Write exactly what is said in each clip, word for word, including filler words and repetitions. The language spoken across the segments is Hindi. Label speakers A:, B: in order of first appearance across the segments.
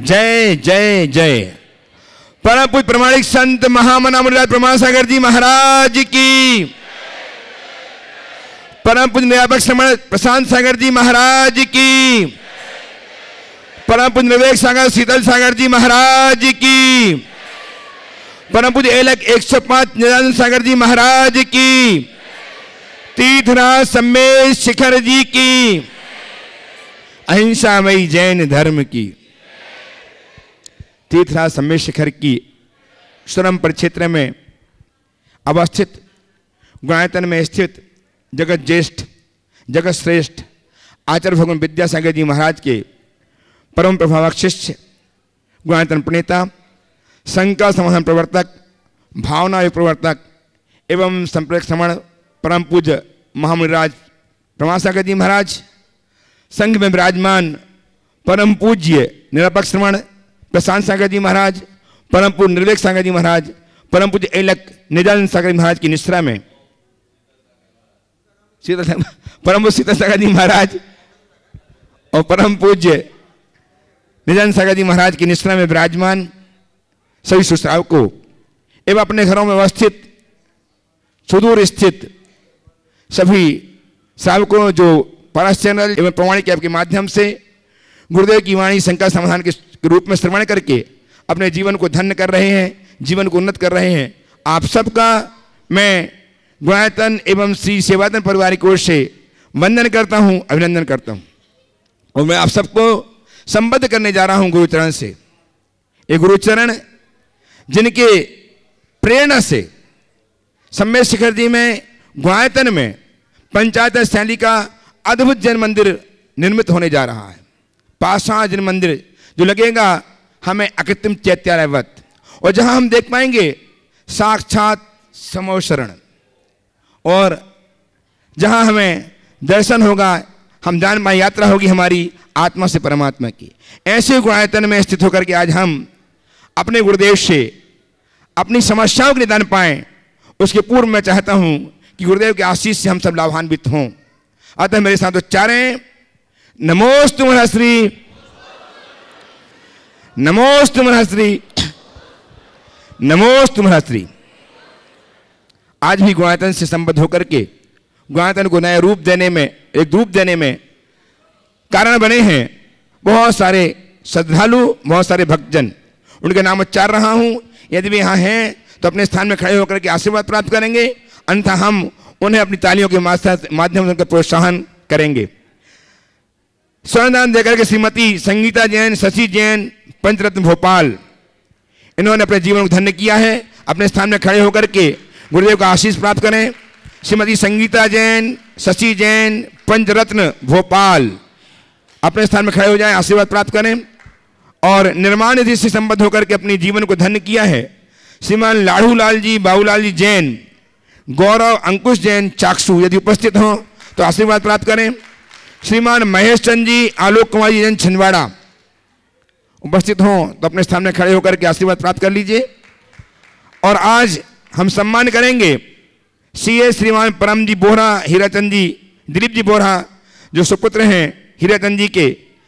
A: जय जय जय। परम पूज्य प्रमाणिक संत महामना मुनिराज प्रमाण सागर जी महाराज की, परम पूज्य निरापक श्रमण प्रशांत सागर जी महाराज की, परम पूज्य विवेक सागर शीतल सागर जी महाराज की, परम पूज्य एलक एक सौ पांच निरानंद सागर जी महाराज की, तीर्थराज सम्मेश शिखर जी की, अहिंसामयी जैन धर्म की। तीर्थराज सम्मेश शिखर की स्वरम परिक्षेत्र में अवस्थित गुणायतन में स्थित जगत ज्येष्ठ जगत श्रेष्ठ आचार्य भगवान विद्यासागर जी महाराज के परम प्रभावक शिष्य गुणायतन प्रणेता संघ का समाधान प्रवर्तक भावना प्रवर्तक एवं संप्रदाय श्रमण परम पूज्य महामुनिराज प्रमाण सागर जी महाराज, संघ में विराजमान परम पूज्य निरपक्ष श्रमण प्रशांत सागर जी महाराज, परम पूज्य निर्वेक सागर जी महाराज, परम पूज्य एलक निजानंद सागर जी महाराज की निश्रा में परम पूज्य सीता सागर जी महाराज और परम पूज्य निजानंद सागर जी महाराज की निश्रा में विराजमान सभी सुश्रावकों एवं अपने घरों में अवस्थित सुदूर स्थित सभी श्रावकों जो परस चैनल एवं प्रमाणिक ऐप के माध्यम से गुरुदेव की वाणी शंका समाधान के रूप में श्रवण करके अपने जीवन को धन्य कर रहे हैं, जीवन को उन्नत कर रहे हैं, आप सबका मैं गुणायतन एवं श्री सेवायतन परिवार की ओर से वंदन करता हूं, अभिनंदन करता हूं। और मैं आप सबको संबद्ध करने जा रहा हूं गुरुचरण से। ये गुरुचरण जिनके प्रेरणा से सम्मेश शिखर जी में गुणायतन में पंचायत शैली का अद्भुत जैन मंदिर निर्मित होने जा रहा है। पाषाण जैन मंदिर जो लगेगा हमें अकृत्रिम चैत्यालयवत, और जहां हम देख पाएंगे साक्षात समोशरण, और जहां हमें दर्शन होगा, हम जान पाए यात्रा होगी हमारी आत्मा से परमात्मा की। ऐसे गुणायतन में स्थित होकर के आज हम अपने गुरुदेव से अपनी समस्याओं के निदान पाएं, उसके पूर्व मैं चाहता हूं कि गुरुदेव के आशीष से हम सब लाभान्वित हों। अतः मेरे साथ उच्चारें नमोस्तु महर्षि, नमोस्तु महर्षि, नमोस्तु महर्षि। आज भी गुणायतन से संबद्ध होकर के गुणायतन को नया रूप देने में, एक रूप देने में कारण बने हैं बहुत सारे श्रद्धालु, बहुत सारे भक्तजन। उनके नाम उच्चार रहा हूं, यदि भी यहाँ हैं तो अपने स्थान में खड़े होकर के आशीर्वाद प्राप्त करेंगे, अन्यथा हम उन्हें अपनी तालियों के माध्यम से उनका प्रोत्साहन करेंगे। स्वर्णदान देकर के श्रीमती संगीता जैन, शशि जैन, पंचरत्न भोपाल, इन्होंने अपने जीवन को धन्य किया है। अपने स्थान में खड़े होकर के गुरुदेव का आशीष प्राप्त करें। श्रीमती संगीता जैन, शशि जैन, पंचरत्न भोपाल, अपने स्थान में खड़े हो जाएं, आशीर्वाद प्राप्त करें। और निर्माण निधि से संबद्ध होकर के अपने जीवन को धन्य किया है श्रीमान लाड़ू लाल जी, बाबूलाल जी जैन, गौरव अंकुश जैन चाक्षु, यदि उपस्थित हों तो आशीर्वाद प्राप्त करें। श्रीमान महेश चंद जी, आलोक कुमार जी जैन छिंदवाड़ा, उपस्थित हों तो अपने स्थान में खड़े होकर के आशीर्वाद प्राप्त कर लीजिए। और आज हम सम्मान करेंगे सीए श्रीमान परम जी बोहरा, हीराचंद जी, दिलीप जी बोहरा, जो सुपुत्र हैं हीराचंद जी के।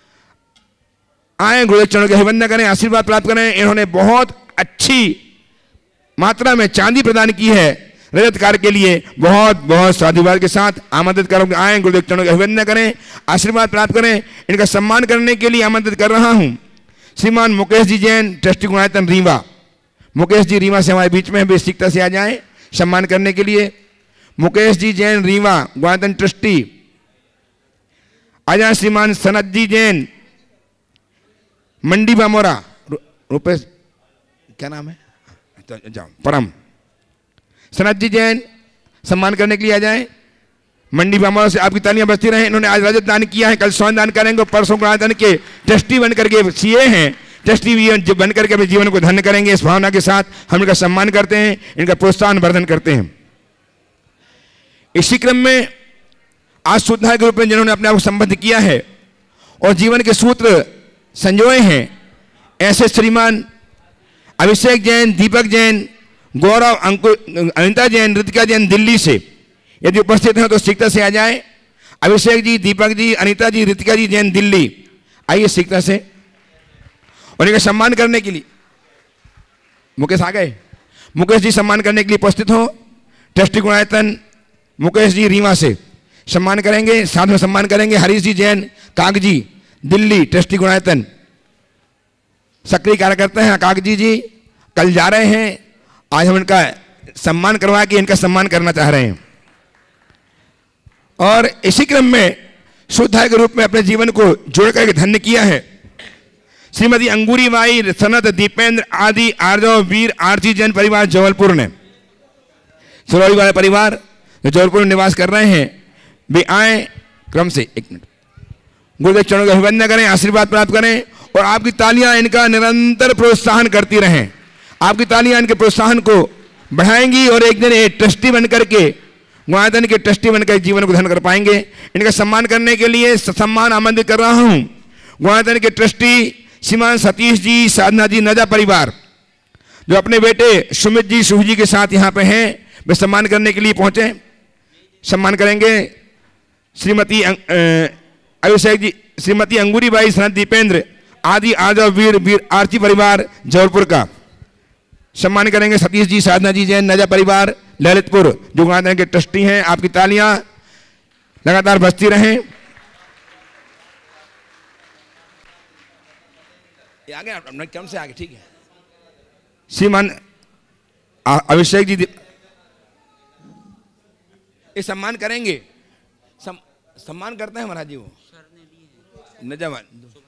A: आए गुरुदेव चरणों के अभिवंदन करें, आशीर्वाद प्राप्त करें। इन्होंने बहुत अच्छी मात्रा में चांदी प्रदान की है रजत कार्य के लिए। बहुत बहुत साधुवाद के साथ आमंत्रित करोगे, आए गुरुदेव चरणों के अभिवंदन करें, आशीर्वाद प्राप्त करें। इनका सम्मान करने के लिए आमंत्रित कर रहा हूं श्रीमान मुकेश जी जैन, ट्रस्टी गुणायतन रीवा। मुकेश जी रीवा से हमारे बीच में बेसिकता से आ जाएं सम्मान करने के लिए। मुकेश जी जैन रीवा गुणायतन ट्रस्टी आ जाए। श्रीमान सनत जी जैन, मंडी बामोरा, रुपेश क्या नाम है, जाओ परम सनत जी जैन सम्मान करने के लिए आ जाएं। मंडी बामोरा से आपकी तालियां बजती रहें। इन्होंने आज रजत दान किया है, कल स्वर्ण दान करेंगे, परसों गुणायतन के ट्रस्टी बन करके सीए हैं, ट्रस्टी भी बन करके अपने जीवन को धन्य करेंगे। इस भावना के साथ हम इनका सम्मान करते हैं, इनका प्रोत्साहन वर्धन करते हैं। इसी क्रम में आज सुधार के रूप में जिन्होंने अपने आप को संबद्ध किया है और जीवन के सूत्र संजोए हैं, ऐसे श्रीमान अभिषेक जैन, दीपक जैन, गौरव अंकुर, अनिता जैन, ऋतिका जैन दिल्ली से, यदि उपस्थित हैं तो शीघ्रता से आ जाए। अभिषेक जी, दीपक जी, अनिता जी, ऋतिका जी जैन दिल्ली, आइए शीघ्रता से। और इनका सम्मान करने के लिए मुकेश आ गए। मुकेश जी सम्मान करने के लिए उपस्थित हो। ट्रस्टी गुणायतन मुकेश जी रीवा से सम्मान करेंगे। साथ में सम्मान करेंगे हरीश जी जैन कागजी दिल्ली ट्रस्टी गुणायतन सक्रिय कार्यकर्ता हैं। कागजी जी कल जा रहे हैं, आज हम इनका सम्मान करवा के इनका सम्मान करना चाह रहे हैं। और इसी क्रम में शुद्धाय के रूप में अपने जीवन को जोड़ करके धन्य किया है श्रीमती अंगूरी बाई सनत दीपेंद्र आदि आर्जव वीर आरती जैन परिवार जबलपुर ने। सुरौली वाले परिवार जो जबलपुर में निवास कर रहे हैं वे आए क्रम से। एक मिनट गुरुदेव चरणों का अभिवंदन करें, आशीर्वाद प्राप्त करें और आपकी तालियां इनका निरंतर प्रोत्साहन करती रहें। आपकी तालियां इनके प्रोत्साहन को बढ़ाएंगी और एक दिन एक ट्रस्टी बनकर के गुणायतन के ट्रस्टी बनकर जीवन को धन कर पाएंगे। इनका सम्मान करने के लिए सम्मान आमंत्रित कर रहा हूं गुणायतन के ट्रस्टी श्रीमान सतीश जी साधना जी नजा परिवार जो अपने बेटे सुमित जी सुह जी के साथ यहाँ पे हैं, वे सम्मान करने के लिए पहुंचे। सम्मान करेंगे श्रीमती अभिषेक जी श्रीमती अंगूरी बाई सनत दीपेंद्र आदि आजव वीर वीर आरती परिवार जबलपुर का। सम्मान करेंगे सतीश जी साधना जी जैन नजा परिवार ललितपुर जो गुणायतन के ट्रस्टी हैं। आपकी तालियां लगातार बजती रहें। आगे अपने क्रम से आगे, ठीक है। श्रीमान अभिषेक जी ये सम्मान करेंगे। सम, सम्मान करते हैं महाराज जी वो नजावान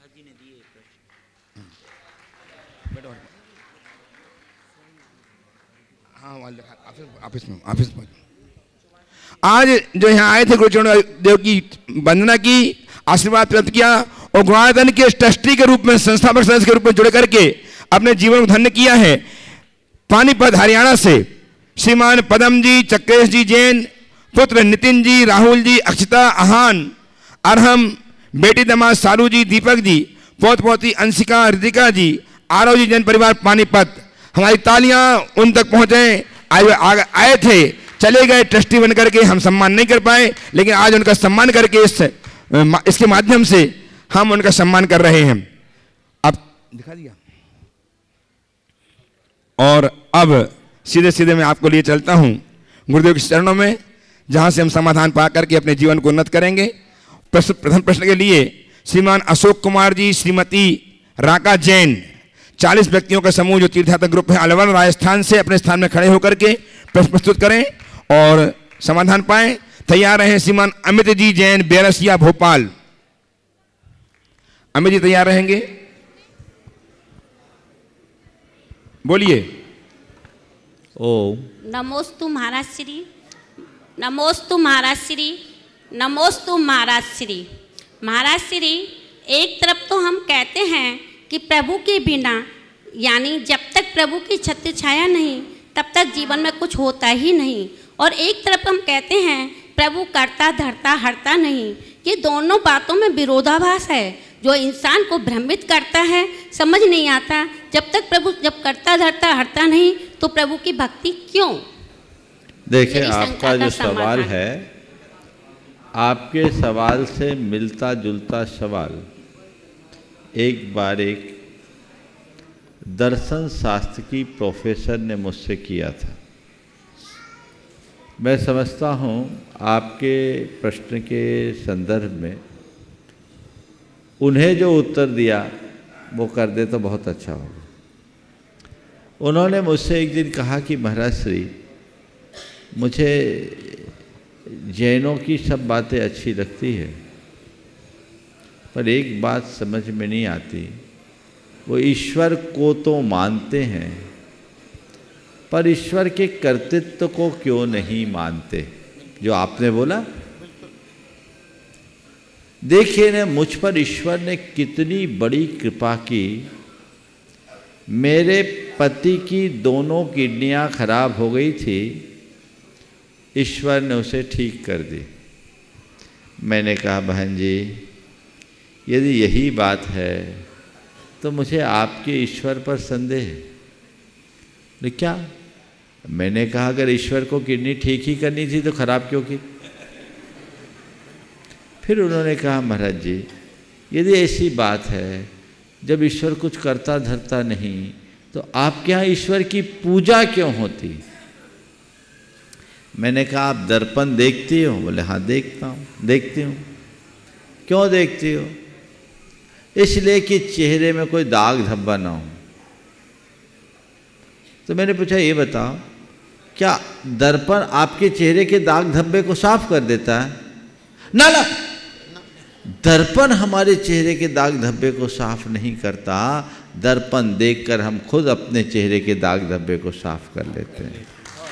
A: हाँ ऑफिस में ऑफिस में आज जो यहाँ आए थे गुरुचरण देव की वंदना की, आशीर्वाद प्राप्त किया और गुणायतन के ट्रस्टी के रूप में संस्थापक सदस्य के रूप में जुड़ करके अपने जीवन को धन्य किया है। पानीपत हरियाणा से श्रीमान पदम जी चक्रेश जी जैन पुत्र नितिन जी राहुल जी अक्षिता आहान अरहम बेटी दमाद सारू जी दीपक जी पोत पोती अंशिका रितिका जी आरव जी जैन परिवार पानीपत। हमारी तालियां उन तक पहुंचे। आए, आए थे चले गए ट्रस्टी बन करके, हम सम्मान नहीं कर पाए, लेकिन आज उनका सम्मान करके इस इसके माध्यम से हम उनका सम्मान कर रहे हैं। अब दिखा दिया और अब सीधे सीधे मैं आपको लिए चलता हूं गुरुदेव के चरणों में, जहां से हम समाधान पा करके अपने जीवन को उन्नत करेंगे। प्रश्न प्रथम प्रश्न के लिए श्रीमान अशोक कुमार जी श्रीमती राका जैन चालीस व्यक्तियों का समूह जो तीर्थयात्रा ग्रुप है अलवर राजस्थान से अपने स्थान में खड़े होकर के प्रश्न प्रस्तुत करें और समाधान पाएं। तैयार रहें श्रीमान अमित जी जैन बेरसिया भोपाल। अमित जी तैयार रहेंगे, बोलिए।
B: ओम
C: नमोस्तु महाराज श्री, नमोस्तु महाराज श्री, नमोस्तु महाराज श्री। महाराज श्री, एक तरफ तो हम कहते हैं कि प्रभु के बिना यानी जब तक प्रभु की छत्र छाया नहीं तब तक जीवन में कुछ होता ही नहीं, और एक तरफ हम कहते हैं प्रभु करता धरता हरता नहीं। ये दोनों बातों में विरोधाभास है जो इंसान को भ्रमित करता है, समझ नहीं आता। जब तक प्रभु जब करता धरता हरता नहीं तो प्रभु की भक्ति क्यों?
B: देखिए, आपका जो सवाल है, आपके सवाल से मिलता जुलता सवाल एक बार एक दर्शन शास्त्र की प्रोफेसर ने मुझसे किया था। मैं समझता हूँ आपके प्रश्न के संदर्भ में उन्हें जो उत्तर दिया वो कर दे तो बहुत अच्छा होगा। उन्होंने मुझसे एक दिन कहा कि महाराज श्री, मुझे जैनों की सब बातें अच्छी लगती है, पर एक बात समझ में नहीं आती, वो ईश्वर को तो मानते हैं पर ईश्वर के कर्तृत्व को क्यों नहीं मानते, जो आपने बोला। देखिए ना, मुझ पर ईश्वर ने कितनी बड़ी कृपा की। मेरे पति की दोनों किडनियां खराब हो गई थी, ईश्वर ने उसे ठीक कर दी। मैंने कहा बहन जी, यदि यही बात है तो मुझे आपके ईश्वर पर संदेह है। तो क्या? मैंने कहा अगर ईश्वर को किडनी ठीक ही करनी थी तो खराब क्यों की? फिर उन्होंने कहा महाराज जी, यदि ऐसी बात है जब ईश्वर कुछ करता धरता नहीं तो आपके यहाँ ईश्वर की पूजा क्यों होती? मैंने कहा आप दर्पण देखती हो? बोले हाँ देखता हूँ, देखती हूँ। क्यों देखती हो? इसलिए कि चेहरे में कोई दाग धब्बा ना हो। तो मैंने पूछा ये बताओ, क्या दर्पण आपके चेहरे के दाग धब्बे को साफ कर देता है? ना ना, दर्पण हमारे चेहरे के दाग धब्बे को साफ नहीं करता। दर्पण देखकर हम खुद अपने चेहरे के दाग धब्बे को साफ कर लेते हैं।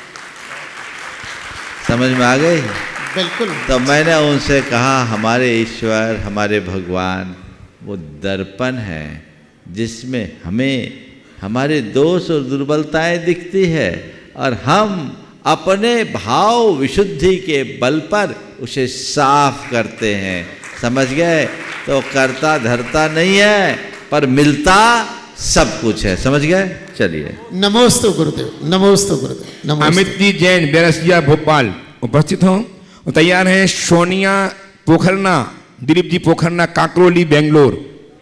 B: समझ में आ गई?
D: बिल्कुल।
B: तो मैंने उनसे कहा हमारे ईश्वर, हमारे भगवान वो दर्पण है जिसमें हमें हमारे दोष और दुर्बलताएं दिखती है और हम अपने भाव विशुद्धि के बल पर उसे साफ करते हैं। समझ गए? तो करता धरता नहीं है पर मिलता सब कुछ है। समझ गए? चलिए।
D: नमोस्तु गुरुदेव, नमोस्तु गुरुदेव, नमोस्तु।
A: अमित जी जैन बेरसिया भोपाल उपस्थित हों और तैयार हैं सोनिया पोखरना, दिलीप जी पोखरना काकरोली बेंगलोर।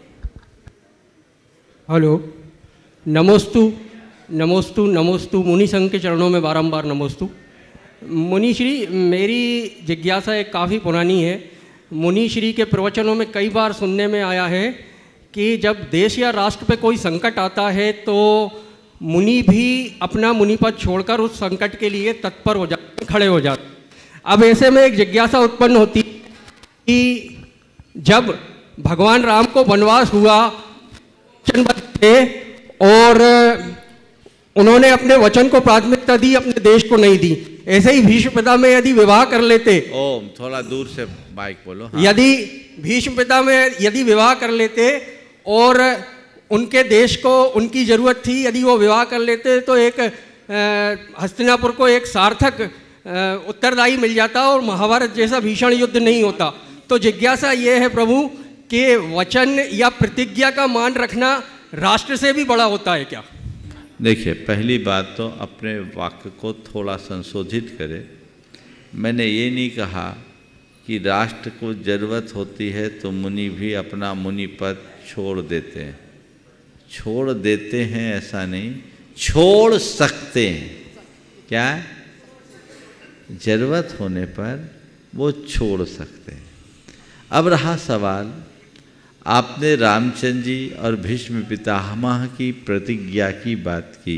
E: हेलो, नमोस्तु नमोस्तु नमोस्तु। मुनि संघ के चरणों में बारंबार नमोस्तु। मुनि श्री, मेरी जिज्ञासा एक काफ़ी पुरानी है। मुनि श्री के प्रवचनों में कई बार सुनने में आया है कि जब देश या राष्ट्र पे कोई संकट आता है तो मुनि भी अपना मुनिपद छोड़कर उस संकट के लिए तत्पर हो जाते, खड़े हो जाते। अब ऐसे में एक जिज्ञासा उत्पन्न होती कि जब भगवान राम को वनवास हुआ, वचनबद्ध थे और उन्होंने अपने वचन को प्राथमिकता दी, अपने देश को नहीं दी। ऐसे ही भीष्म पिता में यदि विवाह कर लेते,
B: ओम थोड़ा दूर से माइक बोलो। हाँ।
E: यदि भीष्म पिता में यदि विवाह कर लेते और उनके देश को उनकी जरूरत थी, यदि वो विवाह कर लेते तो एक हस्तिनापुर को एक सार्थक उत्तरदायी मिल जाता और महाभारत जैसा भीषण युद्ध नहीं होता। तो जिज्ञासा ये है प्रभु कि वचन या प्रतिज्ञा का मान रखना राष्ट्र से भी बड़ा होता है क्या?
B: देखिए, पहली बात तो अपने वाक्य को थोड़ा संशोधित करें। मैंने ये नहीं कहा कि राष्ट्र को ज़रूरत होती है तो मुनि भी अपना मुनि पद छोड़ देते हैं। छोड़ देते हैं ऐसा नहीं, छोड़ सकते हैं। क्या है? ज़रूरत होने पर वो छोड़ सकते हैं। अब रहा सवाल, आपने रामचंद्र जी और भीष्म पितामह की प्रतिज्ञा की बात की।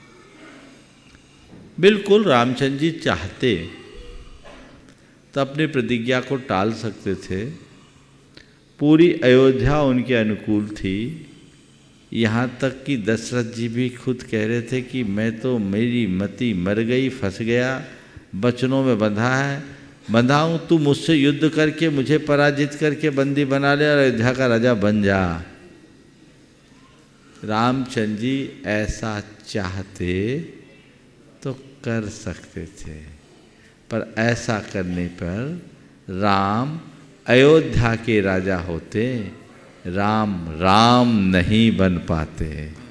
B: बिल्कुल रामचंद्र जी चाहते तो अपनी प्रतिज्ञा को टाल सकते थे। पूरी अयोध्या उनके अनुकूल थी। यहाँ तक कि दशरथ जी भी खुद कह रहे थे कि मैं तो, मेरी मति मर गई, फंस गया, बचनों में बंधा है, बंधा हूँ, तू मुझसे युद्ध करके मुझे पराजित करके बंदी बना ले और अयोध्या का राजा बन जा। रामचंद्र जी ऐसा चाहते तो कर सकते थे, पर ऐसा करने पर राम अयोध्या के राजा होते, राम राम नहीं बन पाते।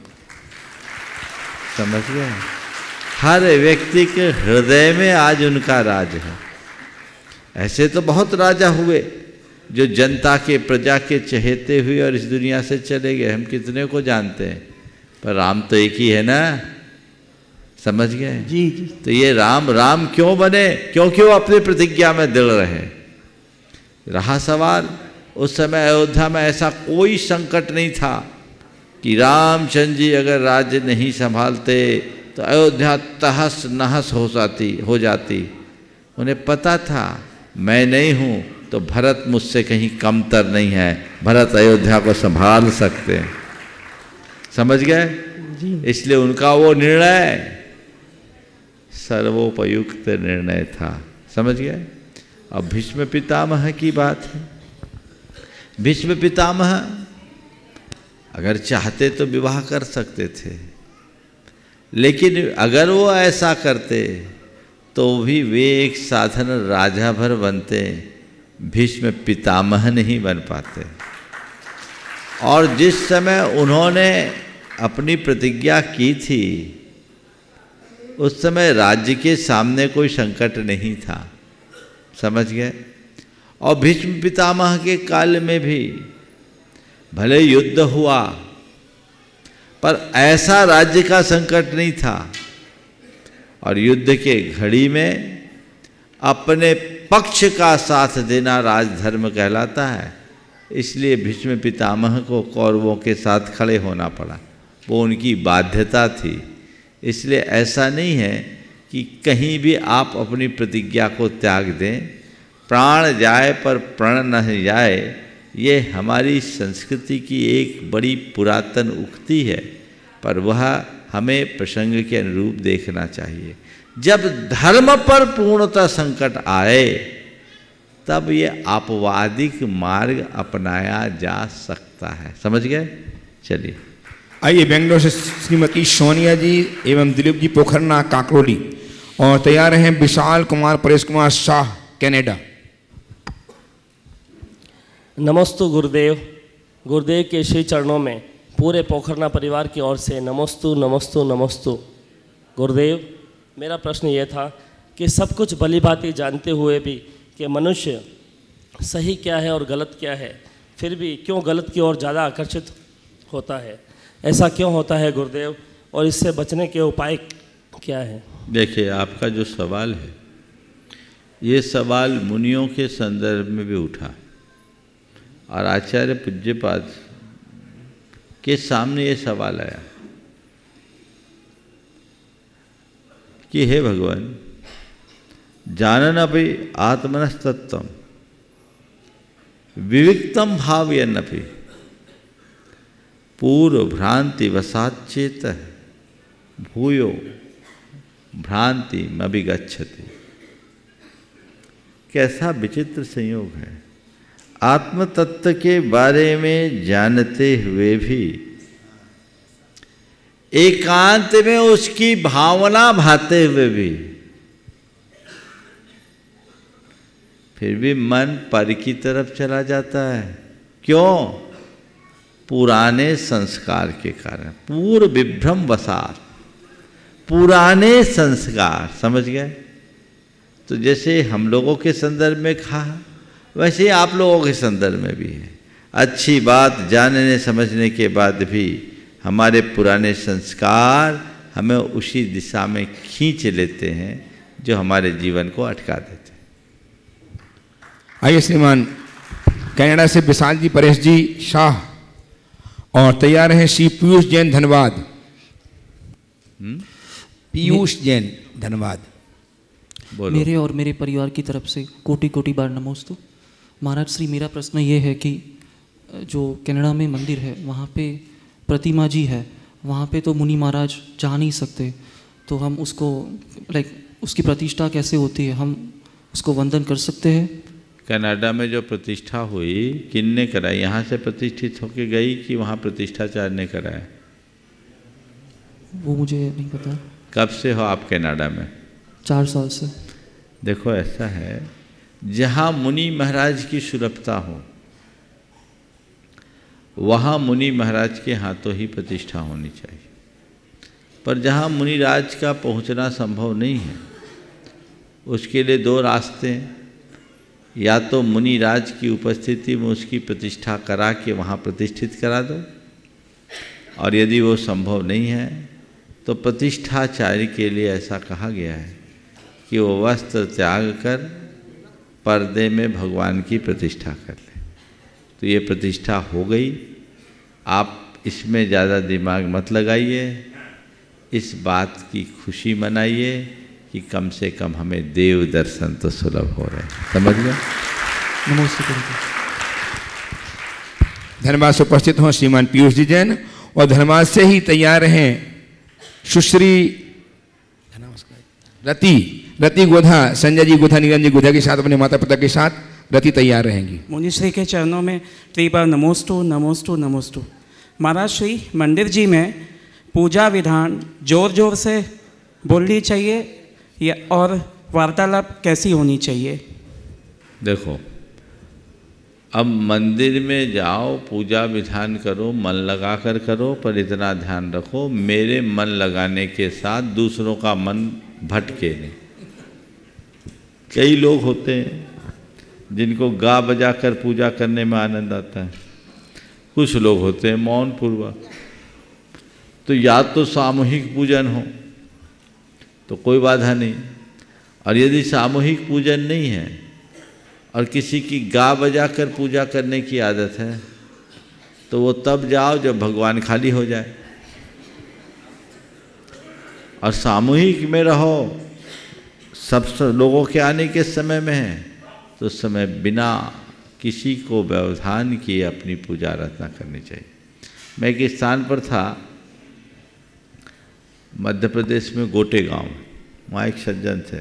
B: समझ गए? हर व्यक्ति के हृदय में आज उनका राज है। ऐसे तो बहुत राजा हुए जो जनता के, प्रजा के चहेते हुए और इस दुनिया से चले गए, हम कितने को जानते हैं, पर राम तो एक ही है ना। समझ गए?
E: जी जी।
B: तो ये राम राम क्यों बने? क्योंकि वो अपनी प्रतिज्ञा में दृढ़ रहे। रहा सवाल, उस समय अयोध्या में ऐसा कोई संकट नहीं था कि रामचंद्र जी अगर राज्य नहीं संभालते तो अयोध्या तहस नहस हो जाती हो जाती उन्हें पता था मैं नहीं हूँ तो भरत मुझसे कहीं कमतर नहीं है, भरत अयोध्या को संभाल सकते हैं। समझ गए? इसलिए उनका वो निर्णय सर्वोपयुक्त निर्णय था। समझ गए? अब भीष्म पितामह की बात है। भीष्म पितामह अगर चाहते तो विवाह कर सकते थे, लेकिन अगर वो ऐसा करते तो भी वे एक साधारण राजा भर बनते, भीष्म पितामह नहीं बन पाते। और जिस समय उन्होंने अपनी प्रतिज्ञा की थी उस समय राज्य के सामने कोई संकट नहीं था। समझ गए? और भीष्म पितामह के काल में भी भले युद्ध हुआ पर ऐसा राज्य का संकट नहीं था। और युद्ध के घड़ी में अपने पक्ष का साथ देना राजधर्म कहलाता है। इसलिए भीष्म पितामह को कौरवों के साथ खड़े होना पड़ा, वो उनकी बाध्यता थी। इसलिए ऐसा नहीं है कि कहीं भी आप अपनी प्रतिज्ञा को त्याग दें, प्राण जाए पर प्रण न जाए, ये हमारी संस्कृति की एक बड़ी पुरातन उक्ति है, पर वह हमें प्रसंग के अनुरूप देखना चाहिए। जब धर्म पर पूर्णतः संकट आए तब ये आपवादिक मार्ग अपनाया जा सकता है। समझ गए? चलिए
A: आइए, बेंगलोर से श्रीमती सोनिया जी एवं दिलीप जी पोखरना काकरोली, और तैयार हैं विशाल कुमार परेश कुमार शाह कनाडा।
F: नमस्तु गुरुदेव। गुरुदेव के श्री चरणों में पूरे पोखरना परिवार की ओर से नमस्तु नमस्तु नमस्तु। गुरुदेव, मेरा प्रश्न ये था कि सब कुछ भली भांति जानते हुए भी कि मनुष्य सही क्या है और गलत क्या है, फिर भी क्यों गलत की ओर ज़्यादा आकर्षित होता है? ऐसा क्यों होता है गुरुदेव, और इससे बचने के उपाय क्या हैं?
B: देखिए, आपका जो सवाल है ये सवाल मुनियों के संदर्भ में भी उठा और आचार्य पूज्यपाद के सामने ये सवाल आया कि हे भगवान, जानन अपि आत्मनस्तत्वम विविक्तम भावयन्नपि पूर्व भ्रांति वसाच्चेत भूयो भ्रांति मभिगच्छति। कैसा विचित्र संयोग है, आत्म तत्व के बारे में जानते हुए भी एकांत में उसकी भावना भाते हुए भी फिर भी मन पर की तरफ चला जाता है। क्यों? पुराने संस्कार के कारण, पूर्व विभ्रम वसात, पुराने संस्कार। समझ गए? तो जैसे हम लोगों के संदर्भ में कहा, वैसे आप लोगों के संदर्भ में भी है। अच्छी बात जानने समझने के बाद भी हमारे पुराने संस्कार हमें उसी दिशा में खींच लेते हैं जो हमारे जीवन को अटका देते हैं।
A: आइए श्रीमान कनाडा से विशाल जी परेश जी शाह, और तैयार हैं श्री पीयूष जैन धन्यवाद। पीयूष जैन धन्यवाद।
G: मेरे और मेरे परिवार की तरफ से कोटि कोटि बार नमोस्तु। महाराज श्री, मेरा प्रश्न ये है कि जो कनाडा में मंदिर है वहाँ पे प्रतिमा जी है, वहाँ पे तो मुनि महाराज जा नहीं सकते, तो हम उसको लाइक उसकी प्रतिष्ठा कैसे होती है, हम उसको वंदन कर सकते हैं?
B: कनाडा में जो प्रतिष्ठा हुई, किनने कराई? यहाँ से प्रतिष्ठित होके गई कि वहाँ प्रतिष्ठाचार्य ने कराया?
G: वो मुझे नहीं पता।
B: कब से हो आप कनाडा में?
G: चार साल से।
B: देखो, ऐसा है, जहाँ मुनि महाराज की सुलभता हो वहाँ मुनि महाराज के हाथों ही प्रतिष्ठा होनी चाहिए। पर जहाँ मुनिराज का पहुँचना संभव नहीं है, उसके लिए दो रास्ते हैं। या तो मुनिराज की उपस्थिति में उसकी प्रतिष्ठा करा के वहाँ प्रतिष्ठित करा दो, और यदि वो संभव नहीं है तो प्रतिष्ठाचार्य के लिए ऐसा कहा गया है कि वो वस्त्र त्याग कर पर्दे में भगवान की प्रतिष्ठा कर ले। तो ये प्रतिष्ठा हो गई। आप इसमें ज़्यादा दिमाग मत लगाइए, इस बात की खुशी मनाइए कि कम से कम हमें देव दर्शन तो सुलभ हो रहे हैं। समझ गए?
G: नमस्ते।
A: धन्यवाद से उपस्थित हों श्रीमान पीयूष जी जैन, और धन्यवाद से ही तैयार हैं सुश्री रति रति गोधा, संजय जी गोधा, निरंजन जी गोधा के साथ, अपने माता पिता के साथ रति तैयार रहेंगी।
H: मुनिश्री के चरणों में त्रिबार नमोस्तु नमोस्तु नमोस्तु। महाराज श्री, मंदिर जी में पूजा विधान जोर जोर से बोलनी चाहिए या और वार्तालाप कैसी होनी चाहिए?
B: देखो, अब मंदिर में जाओ, पूजा विधान करो, मन लगा कर करो, पर इतना ध्यान रखो मेरे मन लगाने के साथ दूसरों का मन भटके नहीं। कई लोग होते हैं जिनको गा बजा कर पूजा करने में आनंद आता है, कुछ लोग होते हैं मौन पूर्वक। तो या तो सामूहिक पूजन हो तो कोई बाधा नहीं, और यदि सामूहिक पूजन नहीं है और किसी की गा बजा कर पूजा करने की आदत है तो वो तब जाओ जब भगवान खाली हो जाए। और सामूहिक में रहो, सब लोगों के आने के समय में है तो उस समय बिना किसी को व्यवधान किए अपनी पूजा आराधना करनी चाहिए। मैं एक स्थान पर था मध्य प्रदेश में, गोटे गांव, वहाँ एक सज्जन थे।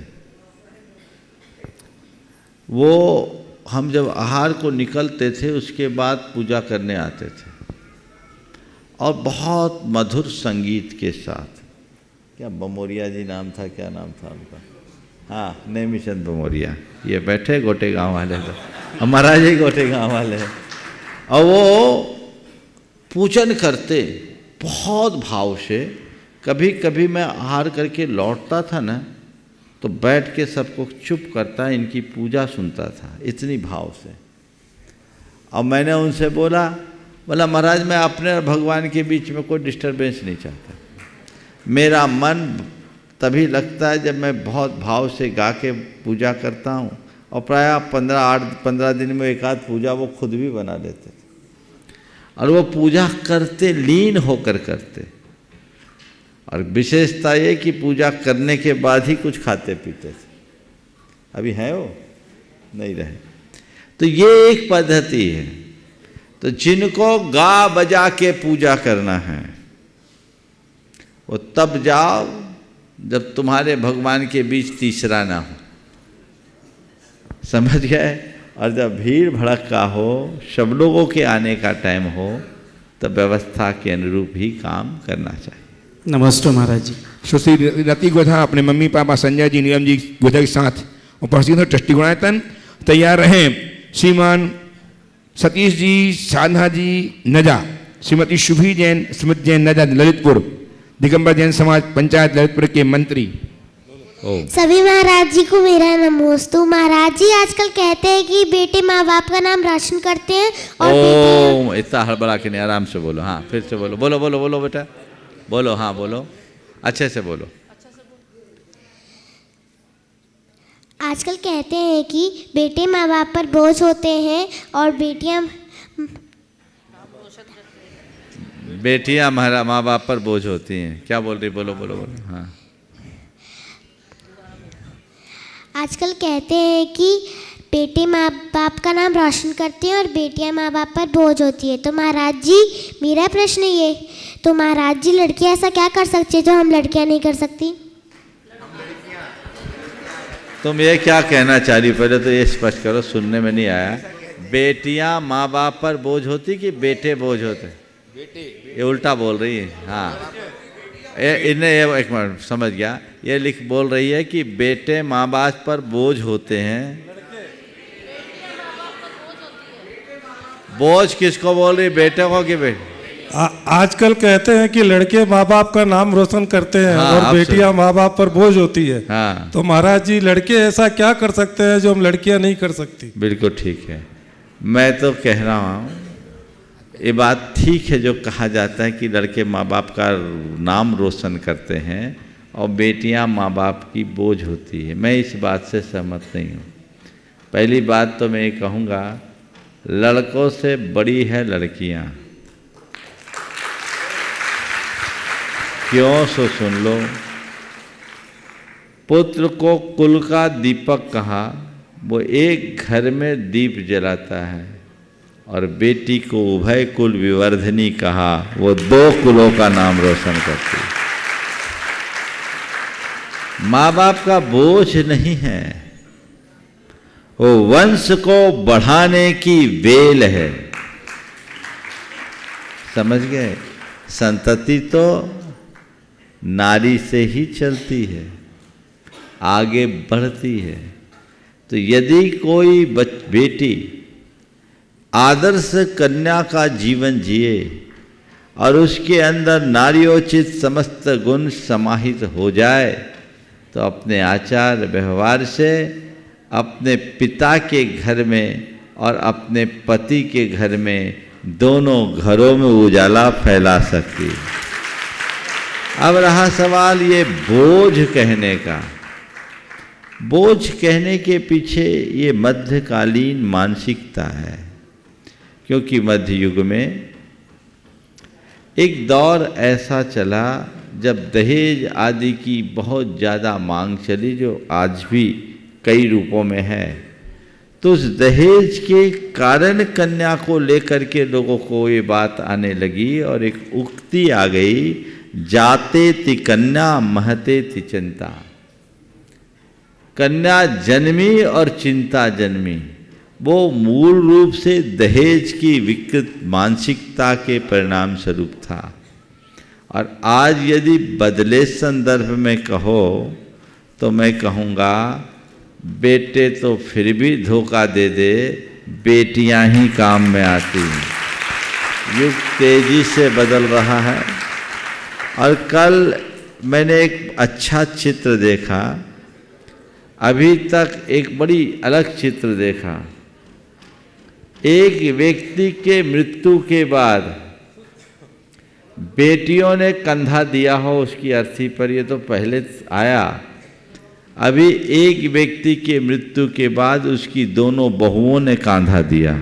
B: वो हम जब आहार को निकलते थे उसके बाद पूजा करने आते थे और बहुत मधुर संगीत के साथ, क्या बमोरिया जी नाम था, क्या नाम था उनका, हाँ नेमीचंद बमोरिया, ये बैठे गोटे गांव वाले, तो हमारा जी गोटे गांव वाले हैं। और वो पूजन करते बहुत भाव से। कभी कभी मैं आहार करके लौटता था ना तो बैठ के सबको चुप करता, इनकी पूजा सुनता था, इतनी भाव से। और मैंने उनसे बोला बोला महाराज मैं अपने और भगवान के बीच में कोई डिस्टरबेंस नहीं चाहता। मेरा मन तभी लगता है जब मैं बहुत भाव से गा के पूजा करता हूँ, और प्रायः पंद्रह आठ पंद्रह दिन में एक आध पूजा वो खुद भी बना लेते थे, और वो पूजा करते लीन होकर करते। और विशेषता ये कि पूजा करने के बाद ही कुछ खाते पीते थे। अभी है वो नहीं रहे। तो ये एक पद्धति है। तो जिनको गा बजा के पूजा करना है वो तब जाओ जब तुम्हारे भगवान के बीच तीसरा ना हो, समझ गए। और जब भीड़ भड़का हो, सब लोगों के आने का टाइम हो, तब व्यवस्था के अनुरूप ही काम करना चाहिए।
H: नमस्ते महाराज जी।
A: सुश्री रति गोधा अपने मम्मी पापा संजय जी, नीलम जी गोधा के साथ उपस्थित हो। ट्रस्टी गुणायतन तैयार रहें। श्रीमान सतीश जी, साधना जी नजा, श्रीमती शुभी जैन, स्मृति जैन नजा ललितपुर, दिगंबर जैन समाज पंचायत ललितपुर के मंत्री।
I: सभी महाराज जी को मेरा नमोस्तु। महाराज जी आजकल कहते हैं कि बेटे माँ बाप का नाम रोशन करते हैं और
B: ओम, इतना हड़बड़ा के नहीं, आराम से बोलो। हाँ फिर से बोलो बोलो बोलो बोलो बेटा बोलो, हाँ बोलो, अच्छे से बोलो।
I: आजकल कहते हैं कि बेटे माँ बाप पर बोझ होते हैं और बेटियाँ
B: बेटियाँ हमारा माँ बाप पर बोझ होती हैं। क्या बोल रही, बोलो बोलो बोलो। हाँ
I: आजकल कहते हैं कि बेटे माँ बाप का नाम रोशन करते हैं और बेटियां माँ बाप पर बोझ होती है। तो महाराज जी मेरा प्रश्न ये, तो महाराज जी लड़कियां ऐसा क्या कर सकती है जो हम लड़कियां नहीं कर सकती?
B: तुम ये क्या कहना चाह रही, पहले तो ये स्पष्ट करो, सुनने में नहीं आया। बेटियां माँ बाप पर बोझ होती कि बेटे बोझ होते? बेटे। ये उल्टा बोल रही है। हाँ इन्हें ये एक मिनट समझ गया। ये लिख बोल रही है कि बेटे माँ बाप पर बोझ होते हैं। बोझ किसको बोल रही, बेटे को कि बेटे?
J: आजकल कहते हैं कि लड़के माँ बाप का नाम रोशन करते हैं। हाँ, और बेटियां माँ बाप पर बोझ होती है। हाँ। तो महाराज जी लड़के ऐसा क्या कर सकते हैं जो हम लड़कियां नहीं कर सकती?
B: बिल्कुल ठीक है। मैं तो कह रहा हूँ ये बात ठीक है जो कहा जाता है कि लड़के माँ बाप का नाम रोशन करते हैं और बेटियां माँ बाप की बोझ होती है। मैं इस बात से सहमत नहीं हूँ। पहली बात तो मैं ये कहूँगा, लड़कों से बड़ी है लड़कियाँ। क्यों, सो सुन लो। पुत्र को कुल का दीपक कहा, वो एक घर में दीप जलाता है, और बेटी को उभय कुल विवर्धनी कहा, वो दो कुलों का नाम रोशन करती है। माँ बाप का बोझ नहीं है, वो वंश को बढ़ाने की वेल है। समझ गए? संतति तो नारी से ही चलती है, आगे बढ़ती है। तो यदि कोई बेटी आदर्श कन्या का जीवन जिए और उसके अंदर नार्योचित समस्त गुण समाहित हो जाए, तो अपने आचार व्यवहार से अपने पिता के घर में और अपने पति के घर में दोनों घरों में उजाला फैला सकती है। अब रहा सवाल ये बोझ कहने का। बोझ कहने के पीछे ये मध्यकालीन मानसिकता है, क्योंकि मध्य युग में एक दौर ऐसा चला जब दहेज आदि की बहुत ज़्यादा मांग चली, जो आज भी कई रूपों में है। तो उस दहेज के कारण कन्या को लेकर के लोगों को ये बात आने लगी और एक उक्ति आ गई, जाते ति कन्या महते ति चिंता। कन्या जन्मी और चिंता जन्मी, वो मूल रूप से दहेज की विकृत मानसिकता के परिणाम स्वरूप था। और आज यदि बदले संदर्भ में कहो तो मैं कहूँगा, बेटे तो फिर भी धोखा दे दे, बेटियां ही काम में आती हैं। युग तेजी से बदल रहा है। और कल मैंने एक अच्छा चित्र देखा, अभी तक एक बड़ी अलग चित्र देखा। एक व्यक्ति के मृत्यु के बाद बेटियों ने कंधा दिया हो उसकी अर्थी पर, ये तो पहले आया। अभी एक व्यक्ति के मृत्यु के बाद उसकी दोनों बहुओं ने कंधा दिया।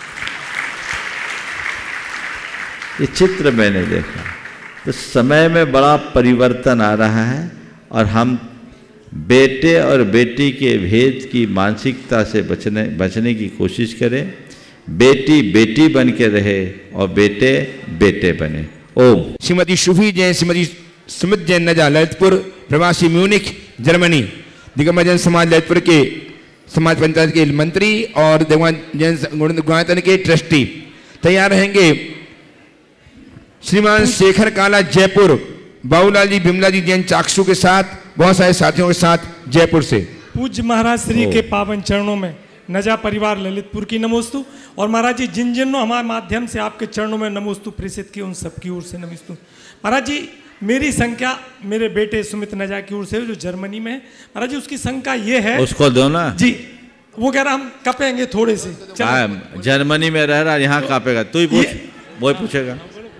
B: ये चित्र मैंने देखा। तो समय में बड़ा परिवर्तन आ रहा है और हम बेटे और बेटी के भेद की मानसिकता से बचने बचने की कोशिश करें। बेटी बेटी बन के रहे और बेटे बेटे बने। ओम।
A: श्रीमती शुभी जैन, श्रीमती सुमित जैन नजा, ललितपुर, प्रवासी म्यूनिख, जर्मनी, दिगंबर जैन समाज ललितपुर के समाज पंचायत के मंत्री और दिगंबर जैन गुणायतन के ट्रस्टी तैयार रहेंगे। श्रीमान शेखर काला, जयपुर, बाबूलाल जी बिमला जी जैन चाक्षु के साथ बहुत सारे साथियों के साथ जयपुर से।
K: पूज्य महाराज श्री के पावन चरणों में नजा परिवार ललितपुर की नमोस्तु। और महाराज जी जिन जिनों हमारे माध्यम से आपके चरणों में नमोस्तु प्रेषित की, उन सबकी ओर से नमोस्तु। महाराज जी मेरी संख्या मेरे बेटे सुमित नजा की ओर से जो जर्मनी में है, महाराज जी उसकी संख्या ये है।
B: उसको दो ना
K: जी, वो कह रहा हम कपेंगे थोड़े से।
B: जर्मनी में रह रहा, यहाँ कापेगा। तू ही पूछ, वो पूछेगा।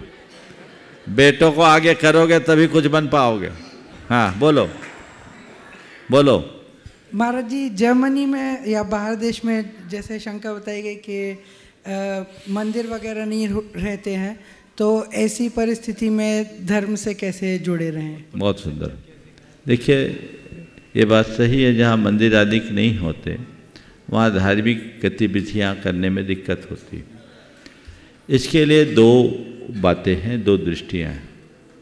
B: बेटों को आगे करोगे तभी कुछ बन पाओगे। हाँ बोलो बोलो।
L: महाराज जी जर्मनी में या बाहर देश में जैसे शंका बताई गई कि मंदिर वगैरह नहीं रहते हैं, तो ऐसी परिस्थिति में धर्म से कैसे जुड़े रहें? बहुत
B: सुंदर। देखिए ये बात सही है, जहाँ मंदिर आदि नहीं होते वहाँ धार्मिक गतिविधियाँ करने में दिक्कत होती। इसके लिए दो बातें हैं, दो दृष्टियाँ हैं।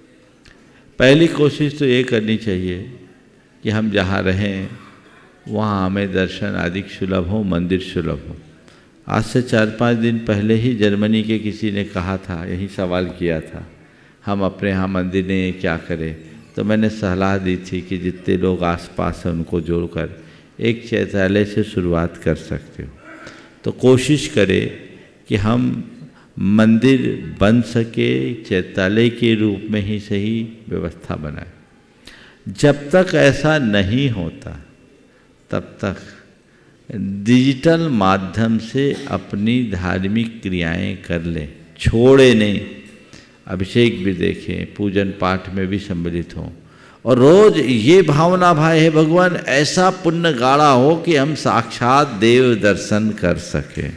B: पहली कोशिश तो ये करनी चाहिए कि हम जहाँ रहें वहाँ हमें दर्शन आदि सुलभ हो, मंदिर सुलभ हो। आज से चार पाँच दिन पहले ही जर्मनी के किसी ने कहा था, यही सवाल किया था, हम अपने यहाँ मंदिर नहीं क्या करें। तो मैंने सलाह दी थी कि जितने लोग आसपास हैं उनको जोड़कर एक चैत्यालय से शुरुआत कर सकते हो। तो कोशिश करें कि हम मंदिर बन सके, चैत्यालय के रूप में ही सही व्यवस्था बनाए। जब तक ऐसा नहीं होता तब तक डिजिटल माध्यम से अपनी धार्मिक क्रियाएं कर लें, छोड़े नहीं। अभिषेक भी देखें, पूजन पाठ में भी सम्मिलित हों और रोज़ ये भावना भाई है भगवान ऐसा पुण्य गाढ़ा हो कि हम साक्षात देव दर्शन कर सकें।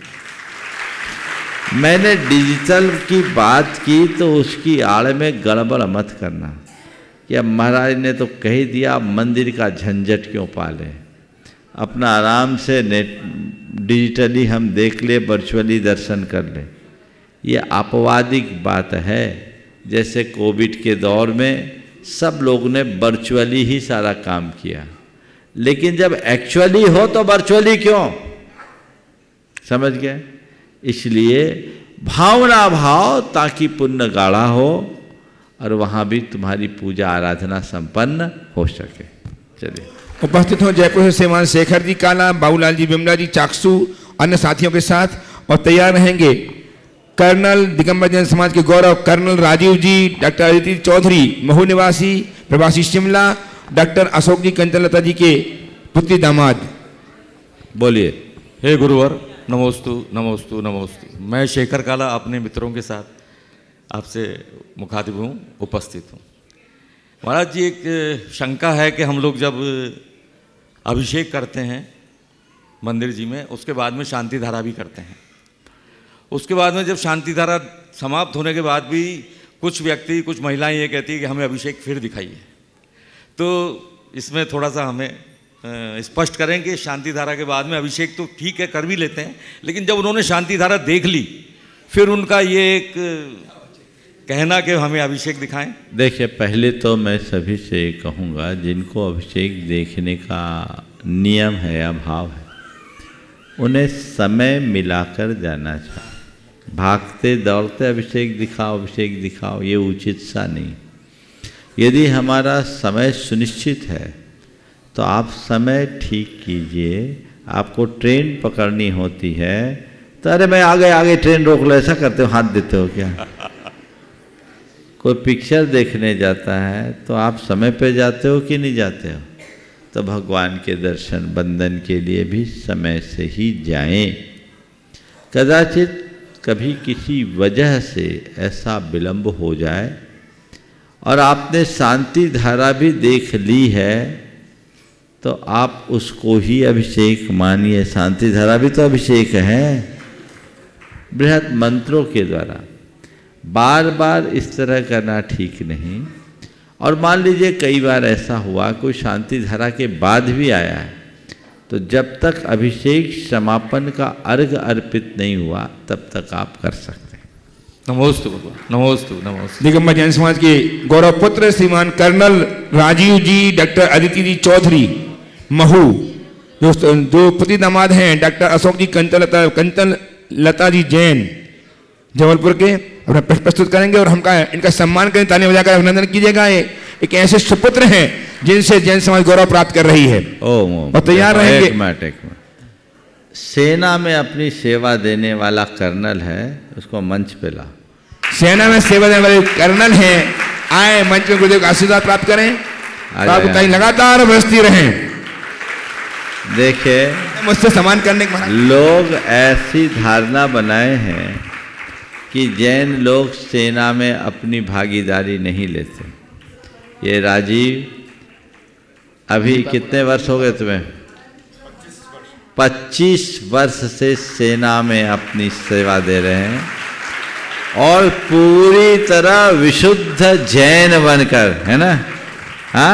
B: मैंने डिजिटल की बात की तो उसकी आड़ में गड़बड़ मत करना कि अब महाराज ने तो कह दिया, मंदिर का झंझट क्यों पालें। अपना आराम से नेट डिजिटली हम देख ले, वर्चुअली दर्शन कर ले। ये अपवादिक बात है। जैसे कोविड के दौर में सब लोग ने वर्चुअली ही सारा काम किया, लेकिन जब एक्चुअली हो तो वर्चुअली क्यों? समझ गए? इसलिए भावना भाव ताकि पुण्य गाढ़ा हो और वहाँ भी तुम्हारी पूजा आराधना संपन्न हो सके। चलिए
A: उपस्थित हो जयपुर से श्रीमान शेखर जी काला, बाबूलाल जी बिमला जी चाक्षु अन्य साथियों के साथ। और तैयार रहेंगे कर्नल दिगंबर जैन समाज के गौरव कर्नल राजीव जी, डॉक्टर अदिति चौधरी महू निवासी प्रवासी शिमला, डॉक्टर अशोक जी कंचनलता जी के पुत्री दामाद।
B: बोलिए।
M: हे गुरुवर, नमोस्तु नमोस्तु नमोस्तु। मैं शेखर काला अपने मित्रों के साथ आपसे मुखातिब हूँ, उपस्थित हूँ। महाराज जी, एक शंका है कि हम लोग जब अभिषेक करते हैं मंदिर जी में, उसके बाद में शांति धारा भी करते हैं। उसके बाद में जब शांति धारा समाप्त होने के बाद भी कुछ व्यक्ति, कुछ महिलाएं ये कहती है कि हमें अभिषेक फिर दिखाइए। तो इसमें थोड़ा सा हमें स्पष्ट करें कि शांति धारा के बाद में अभिषेक तो ठीक है, कर भी लेते हैं, लेकिन जब उन्होंने शांति धारा देख ली फिर उनका ये एक कहना कि हमें अभिषेक दिखाएं।
B: देखिए, पहले तो मैं सभी से कहूँगा जिनको अभिषेक देखने का नियम है या भाव है, उन्हें समय मिलाकर जाना चाहिए। भागते दौड़ते अभिषेक दिखाओ अभिषेक दिखाओ, ये उचित सा नहीं। यदि हमारा समय सुनिश्चित है तो आप समय ठीक कीजिए। आपको ट्रेन पकड़नी होती है तो अरे मैं आगे आगे ट्रेन रोक लो, ऐसा करते हो, हाथ देते हो क्या? कोई पिक्चर देखने जाता है तो आप समय पे जाते हो कि नहीं जाते हो? तो भगवान के दर्शन बंदन के लिए भी समय से ही जाएं। कदाचित कभी किसी वजह से ऐसा विलंब हो जाए और आपने शांति धारा भी देख ली है तो आप उसको ही अभिषेक मानिए। शांति धारा भी तो अभिषेक है, बृहद मंत्रों के द्वारा। बार बार इस तरह करना ठीक नहीं। और मान लीजिए कई बार ऐसा हुआ कोई शांति धारा के बाद भी आया है, तो जब तक अभिषेक समापन का अर्घ अर्पित नहीं हुआ तब तक आप कर सकते हैं।
M: नमोस्तु भगवान, नमोस्तु नमोस्तु।
A: दिगंबर जैन समाज के गौरव पुत्र श्रीमान कर्नल राजीव जी, डॉक्टर अदिति जी चौधरी महू, जो जो पति दामाद हैं डॉक्टर अशोक जी कंचन लता कंचन लता जी जैन जबलपुर के, अपना प्रस्तुत करेंगे और हमका इनका सम्मान करें, ताली बजाकर अभिनंदन कीजिएगा। ये एक ऐसे सुपुत्र हैं जिनसे जैन समाज गौरव प्राप्त कर रही है।
B: ओम ओम।
A: और तैयार रहेंगे।
B: एक मिनट एक मिनट। सेना में अपनी सेवा देने वाला कर्नल है, उसको मंच पे ला।
A: सेना में सेवा देने वाले कर्नल हैं, आए मंच में गुरुदेव का आशीर्वाद प्राप्त करें, आपको ताली लगातार बरसती रहें।
B: देखिए,
A: मुझसे सम्मान करने के
B: लोग ऐसी धारणा बनाए हैं कि जैन लोग सेना में अपनी भागीदारी नहीं लेते। ये राजीव, अभी कितने वर्ष हो गए तुम्हें? पच्चीस वर्ष से सेना में अपनी सेवा दे रहे हैं और पूरी तरह विशुद्ध जैन बनकर, है ना? हाँ,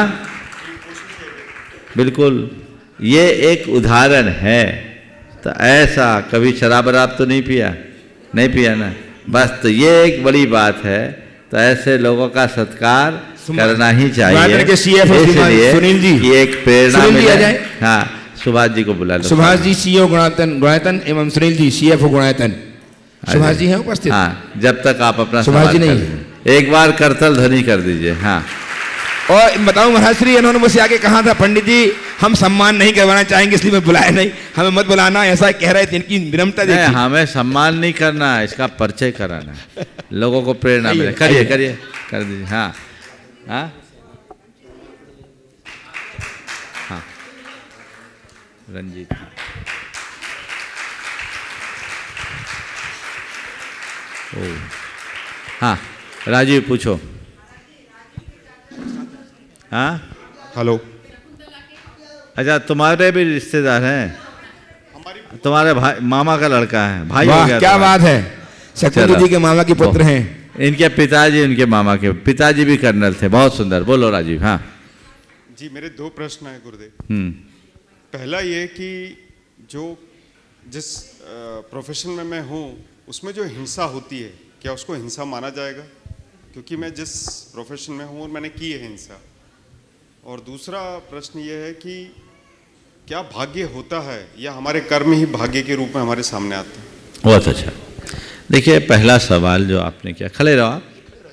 B: बिल्कुल। ये एक उदाहरण है। तो ऐसा कभी शराब वराब तो नहीं पिया? नहीं पिया ना? बस, तो ये एक बड़ी बात है। तो ऐसे लोगों का सत्कार करना ही चाहिए। इसलिए
A: सुनील जी,
B: ये एक प्रेरणा मिले। हाँ, सुभाष जी को बुला लो।
A: सुभाष जी सीओ गुणायतन गुणायतन एवं सुनील जी सीएफओ गुणायतन। सुभाष जी हैं उपस्थित?
B: हाँ, जब तक आप अपना
A: सुभाष जी नहीं,
B: एक बार करतल ध्वनि कर दीजिए। हाँ,
A: और बताऊं महाराज श्री, इन्होंने मुझसे आके कहा था पंडित जी हम सम्मान नहीं करवाना चाहेंगे इसलिए मैं बुलाया नहीं, हमें मत बुलाना, ऐसा कह रहे थे। इनकी विनम्रता देखिए।
B: हमें सम्मान नहीं करना है, इसका परिचय कराना है, लोगों को प्रेरणा मिले। करिए करिए कर दीजिए। हाँ हाँ हाँ, रंजीत ओ हाँ, राजीव पूछो। हाँ, हेलो। अच्छा, तुम्हारे भी रिश्तेदार हैं? तुम्हारे भाई, मामा का लड़का है, भाई हो गया।
A: क्या बात है, शकुंतला जी के मामा के पुत्र हैं।
B: इनके पिताजी, इनके मामा के पिताजी भी कर्नल थे। बहुत सुंदर। बोलो राजीव। हाँ
N: जी, मेरे दो प्रश्न हैं गुरुदेव।
B: हम्म
N: पहला ये कि जो जिस प्रोफेशन में मैं हूँ उसमें जो हिंसा होती है, क्या उसको हिंसा माना जाएगा? क्योंकि मैं जिस प्रोफेशन में हूँ और मैंने की है हिंसा। और दूसरा प्रश्न ये है कि क्या भाग्य होता है या हमारे कर्म ही भाग्य के रूप में हमारे सामने आते हैं?
B: बहुत अच्छा। देखिए, पहला सवाल जो आपने किया, खड़े रहो आप।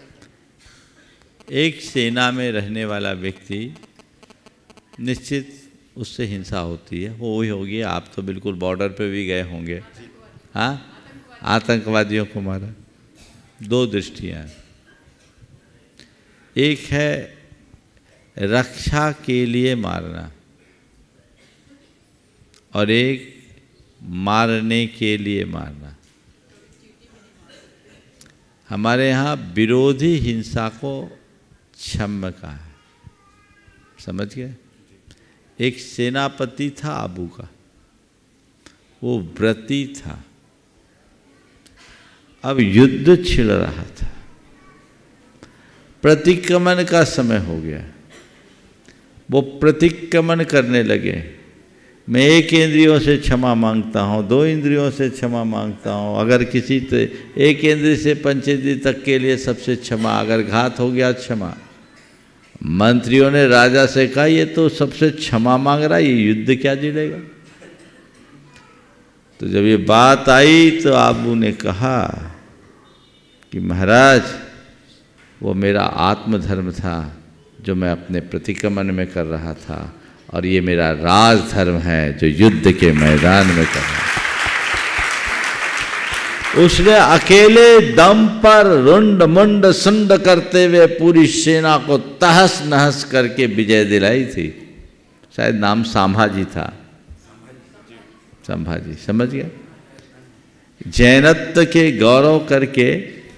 B: एक सेना में रहने वाला व्यक्ति, निश्चित उससे हिंसा होती है, वो ही होगी। आप तो बिल्कुल बॉर्डर पे भी गए होंगे। हाँ, आतंकवादियों को मारा। दो दृष्टियाँ, एक है रक्षा के लिए मारना और एक मारने के लिए मारना। हमारे यहाँ विरोधी हिंसा को क्षम्य कहा है। समझ गए? एक सेनापति था आबू का, वो व्रती था। अब युद्ध छिड़ रहा था, प्रतिक्रमण का समय हो गया, वो प्रतिक्रमण करने लगे। मैं एक इंद्रियों से क्षमा मांगता हूँ, दो इंद्रियों से क्षमा मांगता हूँ, अगर किसी तो एक इंद्रिय से पंचेंद्रिय तक के लिए सबसे क्षमा, अगर घात हो गया क्षमा। मंत्रियों ने राजा से कहा ये तो सबसे क्षमा मांग रहा है, ये युद्ध क्या जिड़ेगा। तो जब ये बात आई तो आबू ने कहा कि महाराज वो मेरा आत्मधर्म था जो मैं अपने प्रतिक्रमण में कर रहा था, और ये मेरा राजधर्म है जो युद्ध के मैदान में कर रहा है। उसने अकेले दम पर रुंड मुंड सुंड करते हुए पूरी सेना को तहस नहस करके विजय दिलाई थी। शायद नाम संभाजी था, संभाजी, समझ गया? जैनत्व के गौरव करके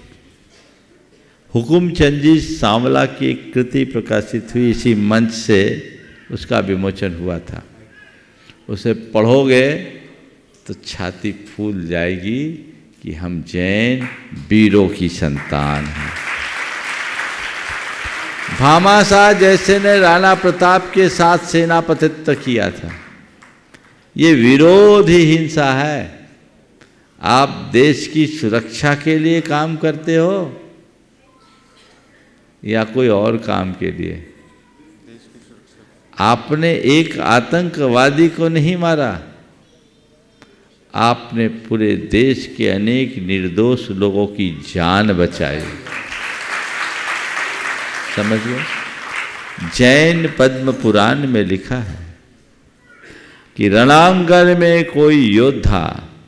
B: हुकुमचंद जी सांवला की एक कृति प्रकाशित हुई, इसी मंच से उसका विमोचन हुआ था। उसे पढ़ोगे तो छाती फूल जाएगी कि हम जैन वीरों की संतान हैं। भामाशाह जैसे ने राणा प्रताप के साथ सेनापतित्व किया था। ये विरोधी हिंसा है। आप देश की सुरक्षा के लिए काम करते हो या कोई और काम के लिए? आपने एक आतंकवादी को नहीं मारा, आपने पूरे देश के अनेक निर्दोष लोगों की जान बचाई। समझिए, जैन पद्म पुराण में लिखा है कि रणांगण में कोई योद्धा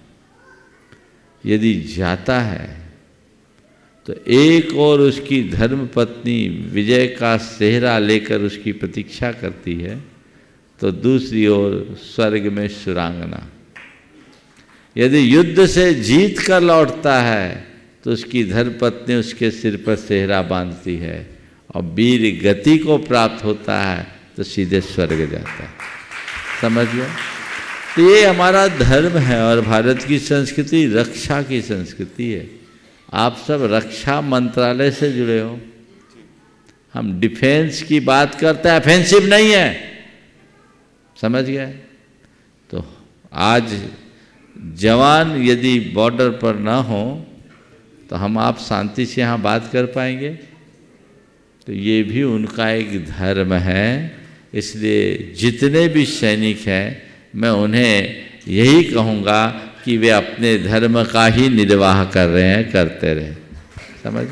B: यदि जाता है तो एक और उसकी धर्मपत्नी विजय का सेहरा लेकर उसकी प्रतीक्षा करती है, तो दूसरी ओर स्वर्ग में सुरांगना। यदि युद्ध से जीत कर लौटता है तो उसकी धर्मपत्नी उसके सिर पर सेहरा बांधती है, और वीर गति को प्राप्त होता है तो सीधे स्वर्ग जाता है। समझ गए? तो ये हमारा धर्म है, और भारत की संस्कृति रक्षा की संस्कृति है। आप सब रक्षा मंत्रालय से जुड़े हो, हम डिफेंस की बात करते हैं, ऑफेंसिव नहीं है। समझ गए? तो आज जवान यदि बॉर्डर पर ना हो तो हम आप शांति से यहाँ बात कर पाएंगे? तो ये भी उनका एक धर्म है। इसलिए जितने भी सैनिक हैं मैं उन्हें यही कहूँगा कि वे अपने धर्म का ही निर्वाह कर रहे हैं, करते रहे। समझ?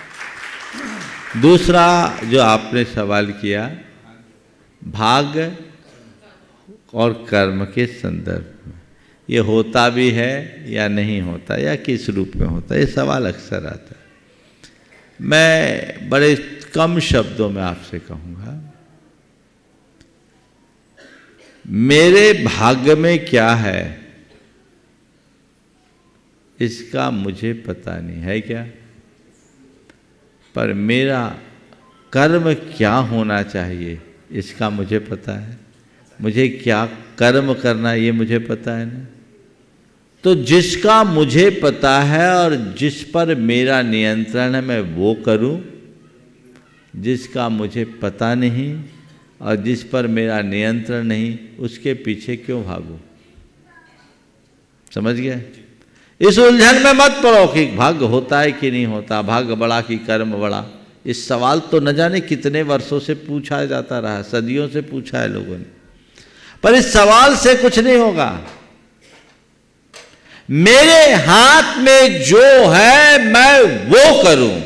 B: दूसरा जो आपने सवाल किया, भाग्य और कर्म के संदर्भ में, ये होता भी है या नहीं होता, या किस रूप में होता है, ये सवाल अक्सर आता है। मैं बड़े कम शब्दों में आपसे कहूँगा, मेरे भाग्य में क्या है इसका मुझे पता नहीं है क्या, पर मेरा कर्म क्या होना चाहिए इसका मुझे पता है। मुझे क्या कर्म करना ये मुझे पता है ना। तो जिसका मुझे पता है और जिस पर मेरा नियंत्रण है मैं वो करूं, जिसका मुझे पता नहीं और जिस पर मेरा नियंत्रण नहीं उसके पीछे क्यों भागूं? समझ गए? इस उलझन में मत पड़ो कि भाग्य होता है कि नहीं होता, भाग्य बड़ा कि कर्म बड़ा। इस सवाल तो न जाने कितने वर्षों से पूछा जाता रहा, सदियों से पूछा है लोगों ने, पर इस सवाल से कुछ नहीं होगा। मेरे हाथ में जो है मैं वो करूं।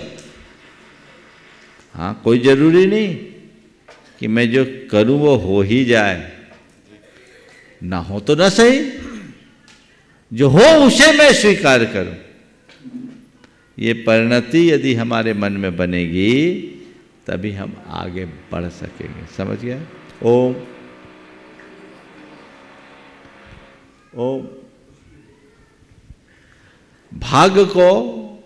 B: हाँ, कोई जरूरी नहीं कि मैं जो करूं वो हो ही जाए, ना हो तो ना सही, जो हो उसे मैं स्वीकार करूं। ये परिणति यदि हमारे मन में बनेगी तभी हम आगे बढ़ सकेंगे। समझ गए? ओम ओम। भाग्य को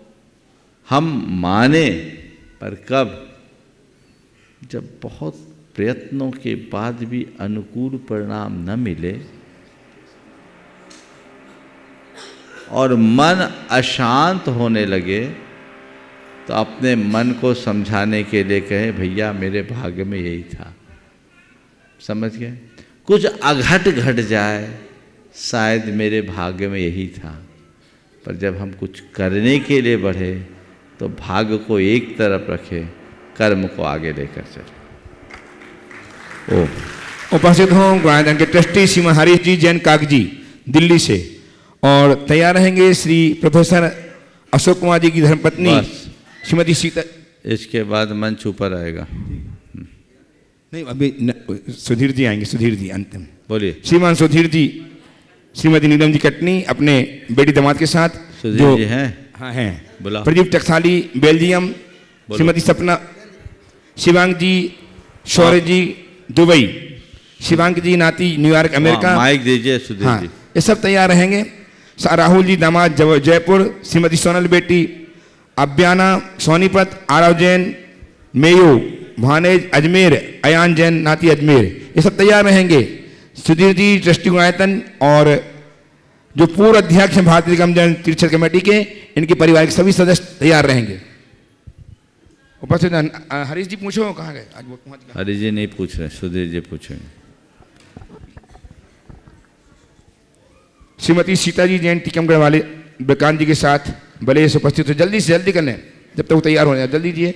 B: हम माने, पर कब? जब बहुत प्रयत्नों के बाद भी अनुकूल परिणाम न मिले और मन अशांत होने लगे तो अपने मन को समझाने के लिए कहे भैया मेरे भाग्य में यही था। समझ गए? कुछ अघट घट जाए शायद मेरे भाग्य में यही था, पर जब हम कुछ करने के लिए बढ़े तो भाग्य को एक तरफ रखे, कर्म को आगे लेकर चले। ओ
A: उपस्थित हों गुणायतन के ट्रस्टी श्रीमान हरीश जी जैन कागजी दिल्ली से, और तैयार रहेंगे श्री प्रोफेसर अशोक कुमार जी की धर्मपत्नी श्रीमती सीता।
B: इसके बाद मंच ऊपर आएगा।
A: नहीं अभी न, सुधीर जी आएंगे। सुधीर जी अंतिम
B: बोलिए।
A: श्रीमान सुधीर जी श्रीमती नीलम जी कटनी अपने बेटी दामाद के साथ
B: सुधीर जी हैं?
A: हाँ हैं।
B: बुला।
A: प्रदीप टकसाली बेल्जियम, श्रीमती सपना, शिवांग जी शौर्य जी दुबई, शिवांग जी नाती न्यूयॉर्क अमेरिका।
B: माइक दीजिए सुधीर
A: हाँ,
B: जी।
A: ये सब तैयार रहेंगे। राहुल जी दामाद जयपुर, श्रीमती सोनल बेटी अब्याना सोनीपत, आरव जैन मेयो भानेज अजमेर, अयान जैन नाती अजमेर, ये सब तैयार रहेंगे। सुधीर जी ट्रस्टी गुणायतन और जो पूर्व अध्यक्ष हैं भारतीय निगम जन तीर्थ कमेटी के, इनके परिवार के सभी सदस्य तैयार रहेंगे। उपस्थित हरीश जी पूछो कहाँ गए आज? वो पहुँच गए।
B: हरीश जी नहीं पूछ रहे, सुधीर जी पूछेंगे।
A: श्रीमती सीता जी जैन टीकमगढ़ वाले विकांत जी के साथ भले से उपस्थित हो, जल्दी से जल्दी कर लें जब तक वो तैयार हो जाए, जल्दी दिए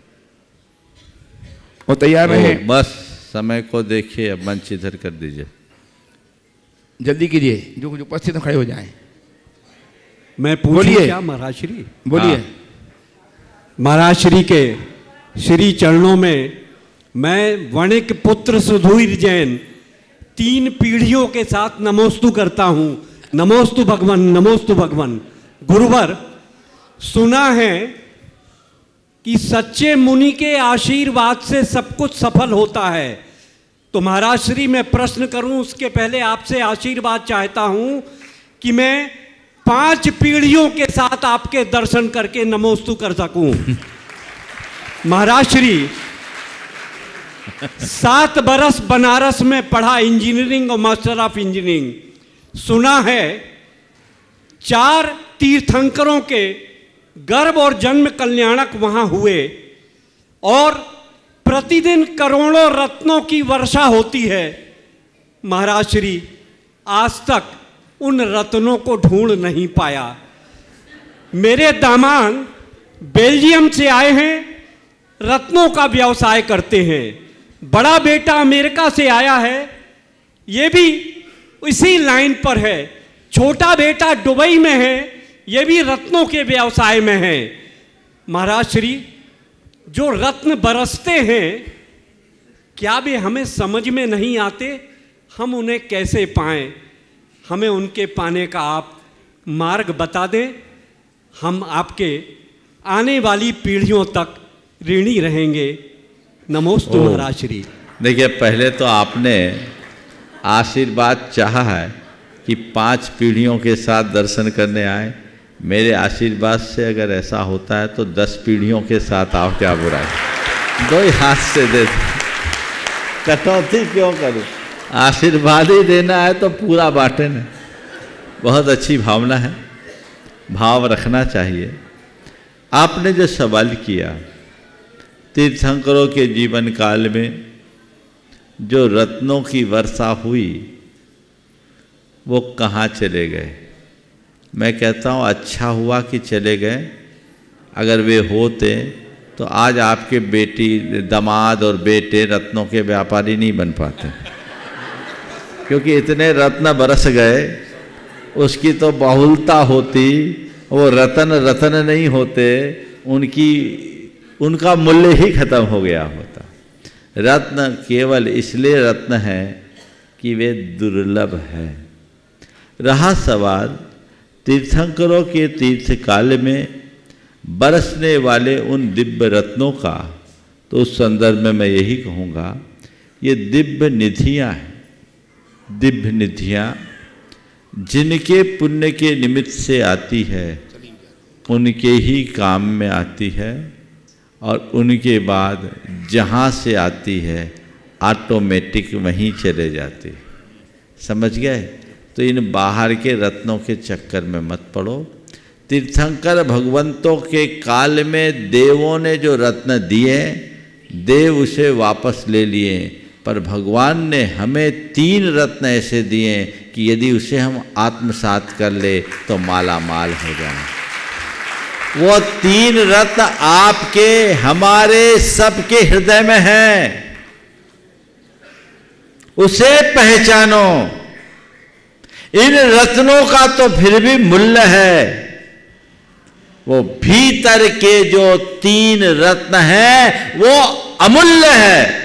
A: और तैयार रहे।
B: बस समय को देखिए, अब मंच इधर कर दीजिए,
A: जल्दी कीजिए, जो कुछ उपस्थित खड़े हो जाएं।
O: मैं पूछूं क्या महाराज श्री?
A: बोलिए।
O: महाराज श्री के श्री चरणों में मैं वणिक पुत्र सुधीर जैन तीन पीढ़ियों के साथ नमोस्तु करता हूँ। नमोस्तु भगवान, नमोस्तु भगवान। गुरुवर, सुना है कि सच्चे मुनि के आशीर्वाद से सब कुछ सफल होता है। तो महाराज श्री मैं प्रश्न करूं उसके पहले आपसे आशीर्वाद चाहता हूं कि मैं पांच पीढ़ियों के साथ आपके दर्शन करके नमोस्तु कर सकूं। महाराज श्री, सात बरस बनारस में पढ़ा इंजीनियरिंग और मास्टर ऑफ इंजीनियरिंग। सुना है चार तीर्थंकरों के गर्भ और जन्म कल्याणक वहां हुए और प्रतिदिन करोड़ों रत्नों की वर्षा होती है। महाराज श्री, आज तक उन रत्नों को ढूंढ नहीं पाया। मेरे दामाद बेल्जियम से आए हैं, रत्नों का व्यवसाय करते हैं। बड़ा बेटा अमेरिका से आया है, ये भी इसी लाइन पर है। छोटा बेटा दुबई में है, ये भी रत्नों के व्यवसाय में है। महाराज श्री, जो रत्न बरसते हैं क्या वे हमें समझ में नहीं आते? हम उन्हें कैसे पाएं? हमें उनके पाने का आप मार्ग बता दें। हम आपके आने वाली पीढ़ियों तक ऋणी रहेंगे। नमोस्तु महाराज श्री।
B: देखिए, पहले तो आपने आशीर्वाद चाहा है कि पांच पीढ़ियों के साथ दर्शन करने आए। मेरे आशीर्वाद से अगर ऐसा होता है तो दस पीढ़ियों के साथ आओ, क्या बुरा है? दो ही हाथ से दे, कटौती क्यों करूं? आशीर्वाद ही देना है तो पूरा बांटे ना। बहुत अच्छी भावना है, भाव रखना चाहिए। आपने जो सवाल किया, तीर्थंकरों के जीवन काल में जो रत्नों की वर्षा हुई वो कहाँ चले गए? मैं कहता हूँ अच्छा हुआ कि चले गए। अगर वे होते तो आज आपके बेटी दामाद और बेटे रत्नों के व्यापारी नहीं बन पाते, क्योंकि इतने रत्न बरस गए। उसकी तो बहुलता होती, वो रतन रतन नहीं होते, उनकी उनका मूल्य ही खत्म हो गया होता। रत्न केवल इसलिए रत्न है कि वे दुर्लभ है। रहा सवाल तीर्थंकरों के तीर्थ काल में बरसने वाले उन दिव्य रत्नों का, तो उस संदर्भ में मैं यही कहूँगा, ये दिव्य निधियाँ हैं। दिव्य निधियाँ जिनके पुण्य के निमित्त से आती है, उनके ही काम में आती है, और उनके बाद जहाँ से आती है ऑटोमेटिक वहीं चले जाते। समझ गए? तो इन बाहर के रत्नों के चक्कर में मत पड़ो। तीर्थंकर भगवंतों के काल में देवों ने जो रत्न दिए, देव उसे वापस ले लिए, पर भगवान ने हमें तीन रत्न ऐसे दिए कि यदि उसे हम आत्मसात कर ले तो माला माल हो जाए। वो तीन रत्न आपके, हमारे, सबके हृदय में हैं, उसे पहचानो। इन रत्नों का तो फिर भी मूल्य है, वो भीतर के जो तीन रत्न हैं वो अमूल्य है।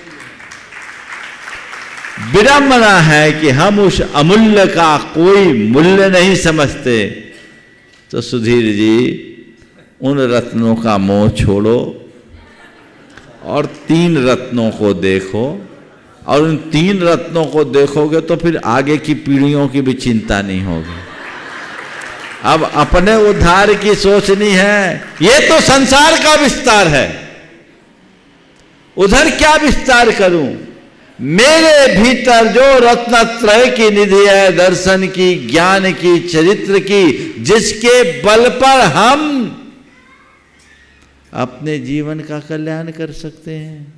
B: विडंबना है कि हम उस अमूल्य का कोई मूल्य नहीं समझते। तो सुधीर जी, उन रत्नों का मोह छोड़ो और तीन रत्नों को देखो, और उन तीन रत्नों को देखोगे तो फिर आगे की पीढ़ियों की भी चिंता नहीं होगी। अब अपने उद्धार की सोचनी है। ये तो संसार का विस्तार है, उधर क्या विस्तार करूं? मेरे भीतर जो रत्नत्रय की निधि है, दर्शन की, ज्ञान की, चरित्र की, जिसके बल पर हम अपने जीवन का कल्याण कर सकते हैं।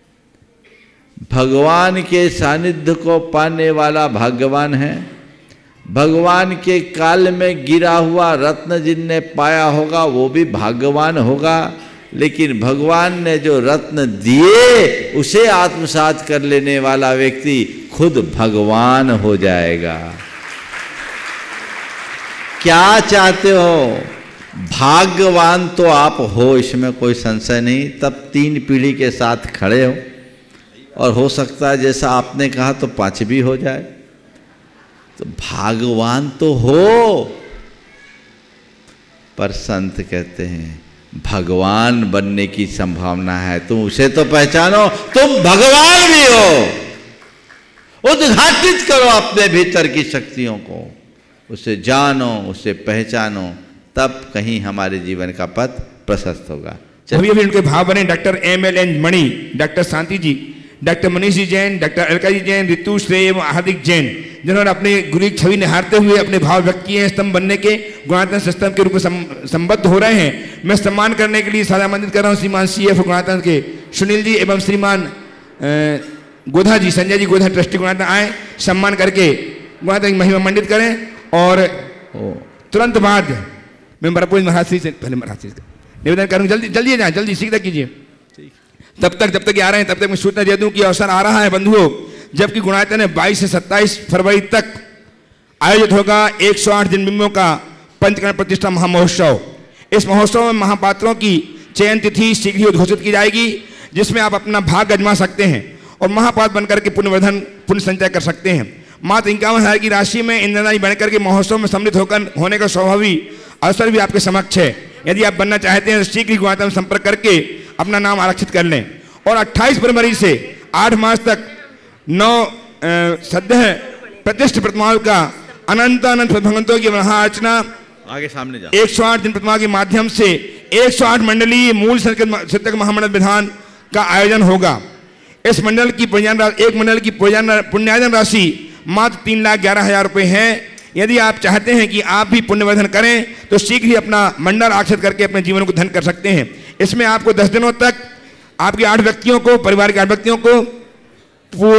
B: भगवान के सानिध्य को पाने वाला भाग्यवान है। भगवान के काल में गिरा हुआ रत्न जिनने पाया होगा वो भी भाग्यवान होगा, लेकिन भगवान ने जो रत्न दिए उसे आत्मसात कर लेने वाला व्यक्ति खुद भगवान हो जाएगा। क्या चाहते हो? भाग्यवान तो आप हो, इसमें कोई संशय नहीं। तब तीन पीढ़ी के साथ खड़े हो, और हो सकता है जैसा आपने कहा तो पांचवी हो जाए। तो भाग्यवान तो हो, पर संत कहते हैं भगवान बनने की संभावना है, तुम उसे तो पहचानो, तुम भगवान भी हो। उद्घाटित करो अपने भीतर की शक्तियों को, उसे जानो, उसे पहचानो, तब कहीं हमारे जीवन का पथ प्रशस्त होगा।
A: अभी अभी उनके भाव बने doctor M L N Mani, doctor Shanti ji, doctor Manish ji Jain, doctor Alka ji Jain, Ritu Shreya एवं हार्दिक जैन, जिन्होंने अपने गुरु की छवि निहारते हुए अपने भाव व्यक्त किए हैं, स्तंभ बनने के गुणात्मक सिस्टम के रूप में संबद्ध हो रहे हैं। मैं सम्मान करने के लिए सादा आमंत्रित कर रहा हूँ श्रीमान सी एफ गुणात्मक के सुनील जी एवं श्रीमान गोधा जी, संजय जी गोधा ट्रस्टी गुणात्मक आए, सम्मान करके गुणात्मक महिमा मंडित करें। और तुरंत बाद मैं बरपुर महाराज श्री से पहले महाराज श्री निवेदन करूँगा, जल्दी जल्दी जाए, जल्दी शीघ्र कीजिए। तब तक जब तक आ रहे हैं तब तक मैं सूचना दे दूं कि अवसर आ रहा है बंधुओं, जबकि गुणायतन है बाईस से सत्ताईस फरवरी तक आयोजित होगा एक सौ आठ जन्मदिनों का पंचकर्ण प्रतिष्ठा महामहोत्सव। इस महोत्सव में महापात्रों की चयन तिथि शीघ्र ही उद्घोषित की जाएगी, जिसमें आप अपना भाग आजमा सकते हैं और महापात्र बनकर के पुण्यवर्धन पुण्य संचय कर सकते हैं। मात्र इक्यावन हजार की राशि में इंद्रदानी बनकर के महोत्सव में सम्मिलित होकर होने का स्वाभाविक अवसर भी आपके समक्ष है। यदि आप बनना चाहते हैं तो शीघ्र ही गुणात्मक संपर्क करके अपना नाम आरक्षित कर लें। और अट्ठाईस फरवरी से आठ मार्च तक नौ सद्य प्रतिष्ठित प्रतिमाओं का अनंत अनंत भगवंतों की महाअर्चना
B: आगे सामने जा
A: एक सौ आठ दिन प्रतिमा के माध्यम से एक सौ आठ मंडलीय मूल सत्यक महामंडल विधान का आयोजन होगा। इस मंडल की एक मंडल की पुण्यार्जन राशि मात्र तीन लाख ग्यारह हजार रुपये है। यदि आप चाहते हैं कि आप भी पुण्यवर्धन करें तो शीघ्र ही अपना मंडल आरक्षित करके अपने जीवन को धन कर सकते हैं। इसमें आपको दस दिनों तक आपके आठ व्यक्तियों को, परिवार के आठ व्यक्तियों को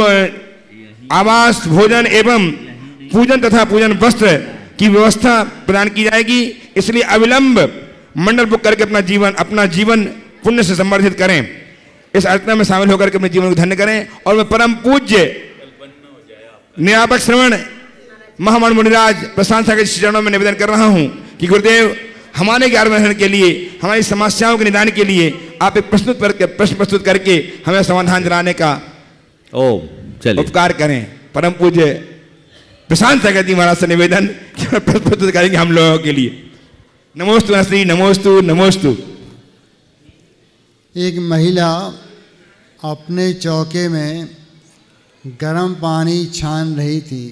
A: आवास, भोजन एवं पूजन तथा पूजन वस्त्र की व्यवस्था प्रदान की जाएगी। इसलिए अविलंब मंडल बुक करके अपना जीवन अपना जीवन पुण्य से संवर्धित करें। इस अर्चना में शामिल होकर के अपने जीवन को धन्य करें। और मैं परम पूज्य नियामक श्रवण महामंड मुनिराज प्रशांत सागर के चरणों में निवेदन कर रहा हूं कि गुरुदेव हमारे ज्ञान के लिए, हमारी समस्याओं के निदान के लिए आप एक प्रस्तुत करके प्रश्न प्रस्तुत करके हमें समाधान दिलाने का
B: ओ चलिए
A: उपकार करें। परम पूज्य प्रशांत सागर जी महाराज से निवेदन कि प्रश्न प्रस्तुत करेंगे हम लोगों के लिए। नमोस्तु श्री नमोस्तु नमोस्तु।
P: एक महिला अपने चौके में गर्म पानी छान रही थी।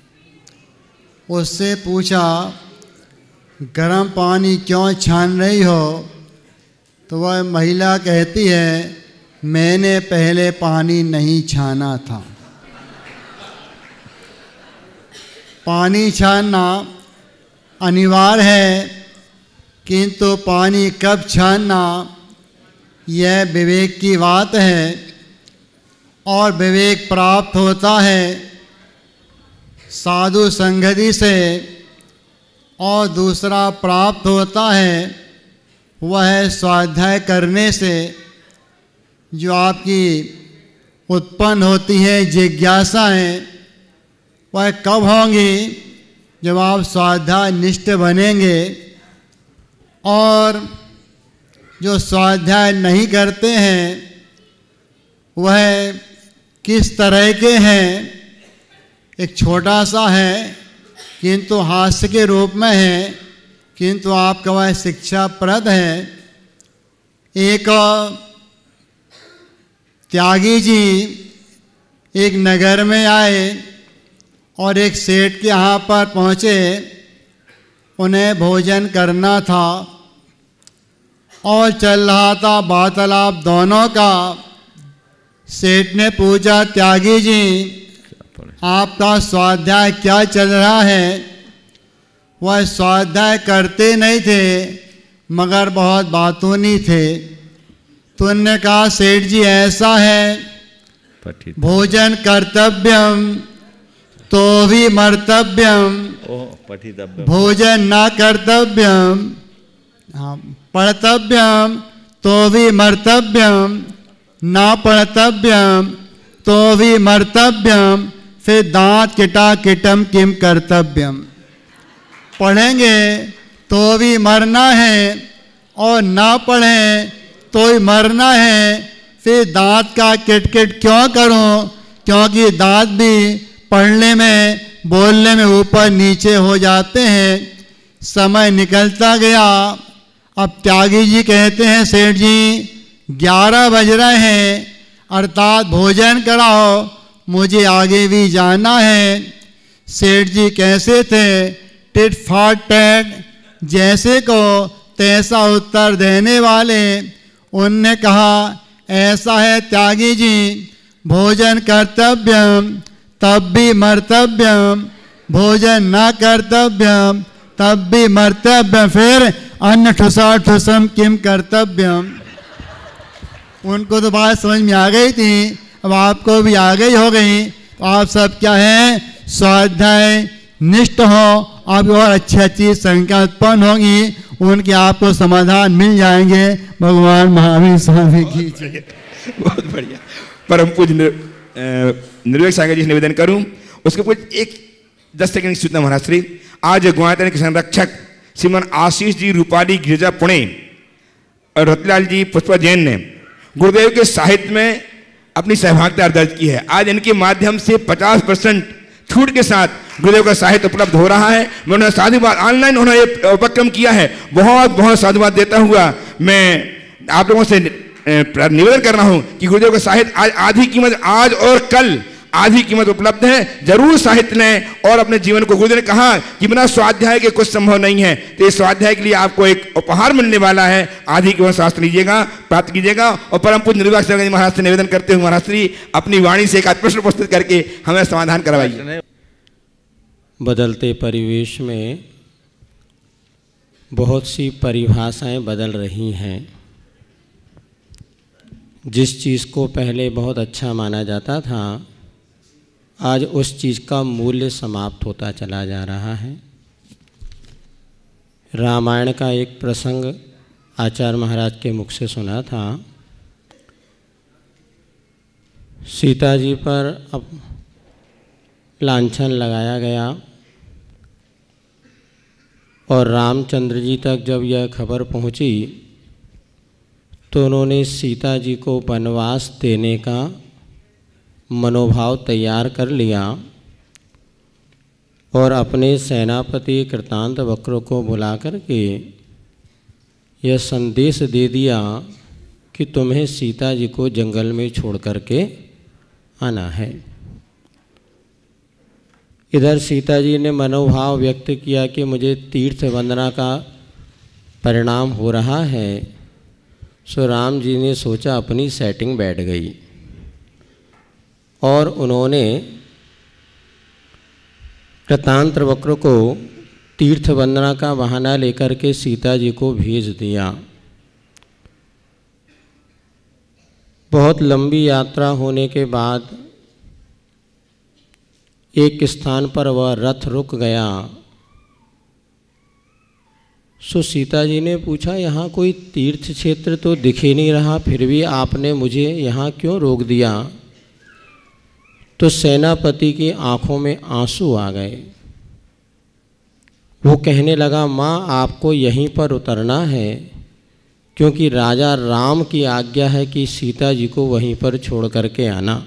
P: उससे पूछा, गर्म पानी क्यों छान रही हो? तो वह महिला कहती है मैंने पहले पानी नहीं छाना था। पानी छानना अनिवार्य है, किंतु पानी कब छानना यह विवेक की बात है, और विवेक प्राप्त होता है साधु संगति से, और दूसरा प्राप्त होता है वह स्वाध्याय करने से। जो आपकी उत्पन्न होती है जिज्ञासाएं, वह कब होंगी? जब आप स्वाध्याय निष्ठ बनेंगे। और जो स्वाध्याय नहीं करते हैं वह किस तरह के हैं? एक छोटा सा है, किंतु हास्य के रूप में है, किंतु आपका वह शिक्षाप्रद है। एक त्यागी जी एक नगर में आए और एक सेठ के यहाँ पर पहुँचे। उन्हें भोजन करना था और चल रहा था वार्तालाप दोनों का। सेठ ने पूछा, त्यागी जी आपका स्वाध्याय क्या चल रहा है? वह स्वाध्याय करते नहीं थे मगर बहुत बातूनी थे। तो उन्होंने कहा, सेठ जी ऐसा है, भोजन कर्तव्यम तो भी मर्तव्यम, भोजन न कर्तव्यम, हाँ पढ़तव्यम तो भी मर्तव्यम, न पढ़तव्यम तो भी मर्तव्यम, फिर दांत किटा किटम किम कर्तव्यम। पढ़ेंगे तो भी मरना है और ना पढ़ें तो ही मरना है, फिर दांत का किट किट क्यों करूं? क्योंकि दांत भी पढ़ने में बोलने में ऊपर नीचे हो जाते हैं। समय निकलता गया। अब त्यागी जी कहते हैं, सेठ जी ग्यारह बज रहे हैं, अर्थात भोजन कराओ, मुझे आगे भी जाना है। सेठ जी कैसे थे? टिट फाट टैट, जैसे को तैसा उत्तर देने वाले। उनने कहा, ऐसा है त्यागी जी, भोजन कर्तव्यम तब भी मर्तव्यम, भोजन न कर्तव्यम तब भी मर्तव्यम, फिर अन्न ठुसा ठुसम किम कर्तव्यम। उनको तो बात समझ में आ गई थी, अब आपको भी आ गई हो गई। तो आप सब क्या हैं? स्वाध्याय निष्ठ हो, आप और अच्छी अच्छी संख्या उत्पन्न होंगी, उनके आपको समाधान मिल जाएंगे। भगवान महावीर स्वामी की जय।
A: बहुत बढ़िया। परम पूज्य निर्विवेक सागर जी से निवेदन करूं, उसके कुछ एक दस सेकंड की सूचना। महाराज श्री आज गुवाहाटी के संरक्षक श्रीमान आशीष जी रूपाली गिरिजा पुणे और रतलाल जी पुष्पा जैन ने गुरुदेव के साहित्य में अपनी सहभागिता दर्ज की है। आज इनके माध्यम से पचास परसेंट छूट के साथ गुरुदेव का साहित्य उपलब्ध हो रहा है। मैं उन्हें साधुवाद ऑनलाइन उन्होंने ये उपक्रम किया है, बहुत बहुत साधुवाद देता हुआ मैं आप लोगों से निवेदन कर रहा हूं कि गुरुदेव का साहित्य आज आधी कीमत, आज और कल आधी कीमत उपलब्ध है। जरूर साहित्य लें और अपने जीवन को, गुरुदेव ने कहा कि बिना स्वाध्याय के कुछ संभव नहीं है, तो इस स्वाध्याय के लिए आपको एक उपहार मिलने वाला है। आधी कीमत शास्त्र लीजिएगा, प्राप्त कीजिएगा। और परम पूज्य निर्विवेक सागर जी महाराज से निवेदन करते हुए महाराज श्री अपनी वाणी से एक आध प्रश्न प्रस्तुत करके हमें समाधान करवाइए।
Q: बदलते परिवेश में बहुत सी परिभाषाएं बदल रही हैं। जिस चीज़ को पहले बहुत अच्छा माना जाता था, आज उस चीज़ का मूल्य समाप्त होता चला जा रहा है। रामायण का एक प्रसंग आचार्य महाराज के मुख से सुना था। सीता जी पर अब लांछन लगाया गया और रामचंद्र जी तक जब यह खबर पहुंची तो उन्होंने सीता जी को वनवास देने का मनोभाव तैयार कर लिया और अपने सेनापति कृतांत वक्र को बुला करके यह संदेश दे दिया कि तुम्हें सीता जी को जंगल में छोड़ करके आना है। इधर सीता जी ने मनोभाव व्यक्त किया कि मुझे तीर्थ वंदना का परिणाम हो रहा है, सो राम जी ने सोचा अपनी सेटिंग बैठ गई और उन्होंने कृतांत वक्र को तीर्थ वंदना का बहाना लेकर के सीता जी को भेज दिया। बहुत लंबी यात्रा होने के बाद एक स्थान पर वह रथ रुक गया। सो सीता जी ने पूछा, यहाँ कोई तीर्थ क्षेत्र तो दिख ही नहीं रहा, फिर भी आपने मुझे यहाँ क्यों रोक दिया? तो सेनापति की आंखों में आंसू आ गए। वो कहने लगा, माँ आपको यहीं पर उतरना है, क्योंकि राजा राम की आज्ञा है कि सीता जी को वहीं पर छोड़ करके आना।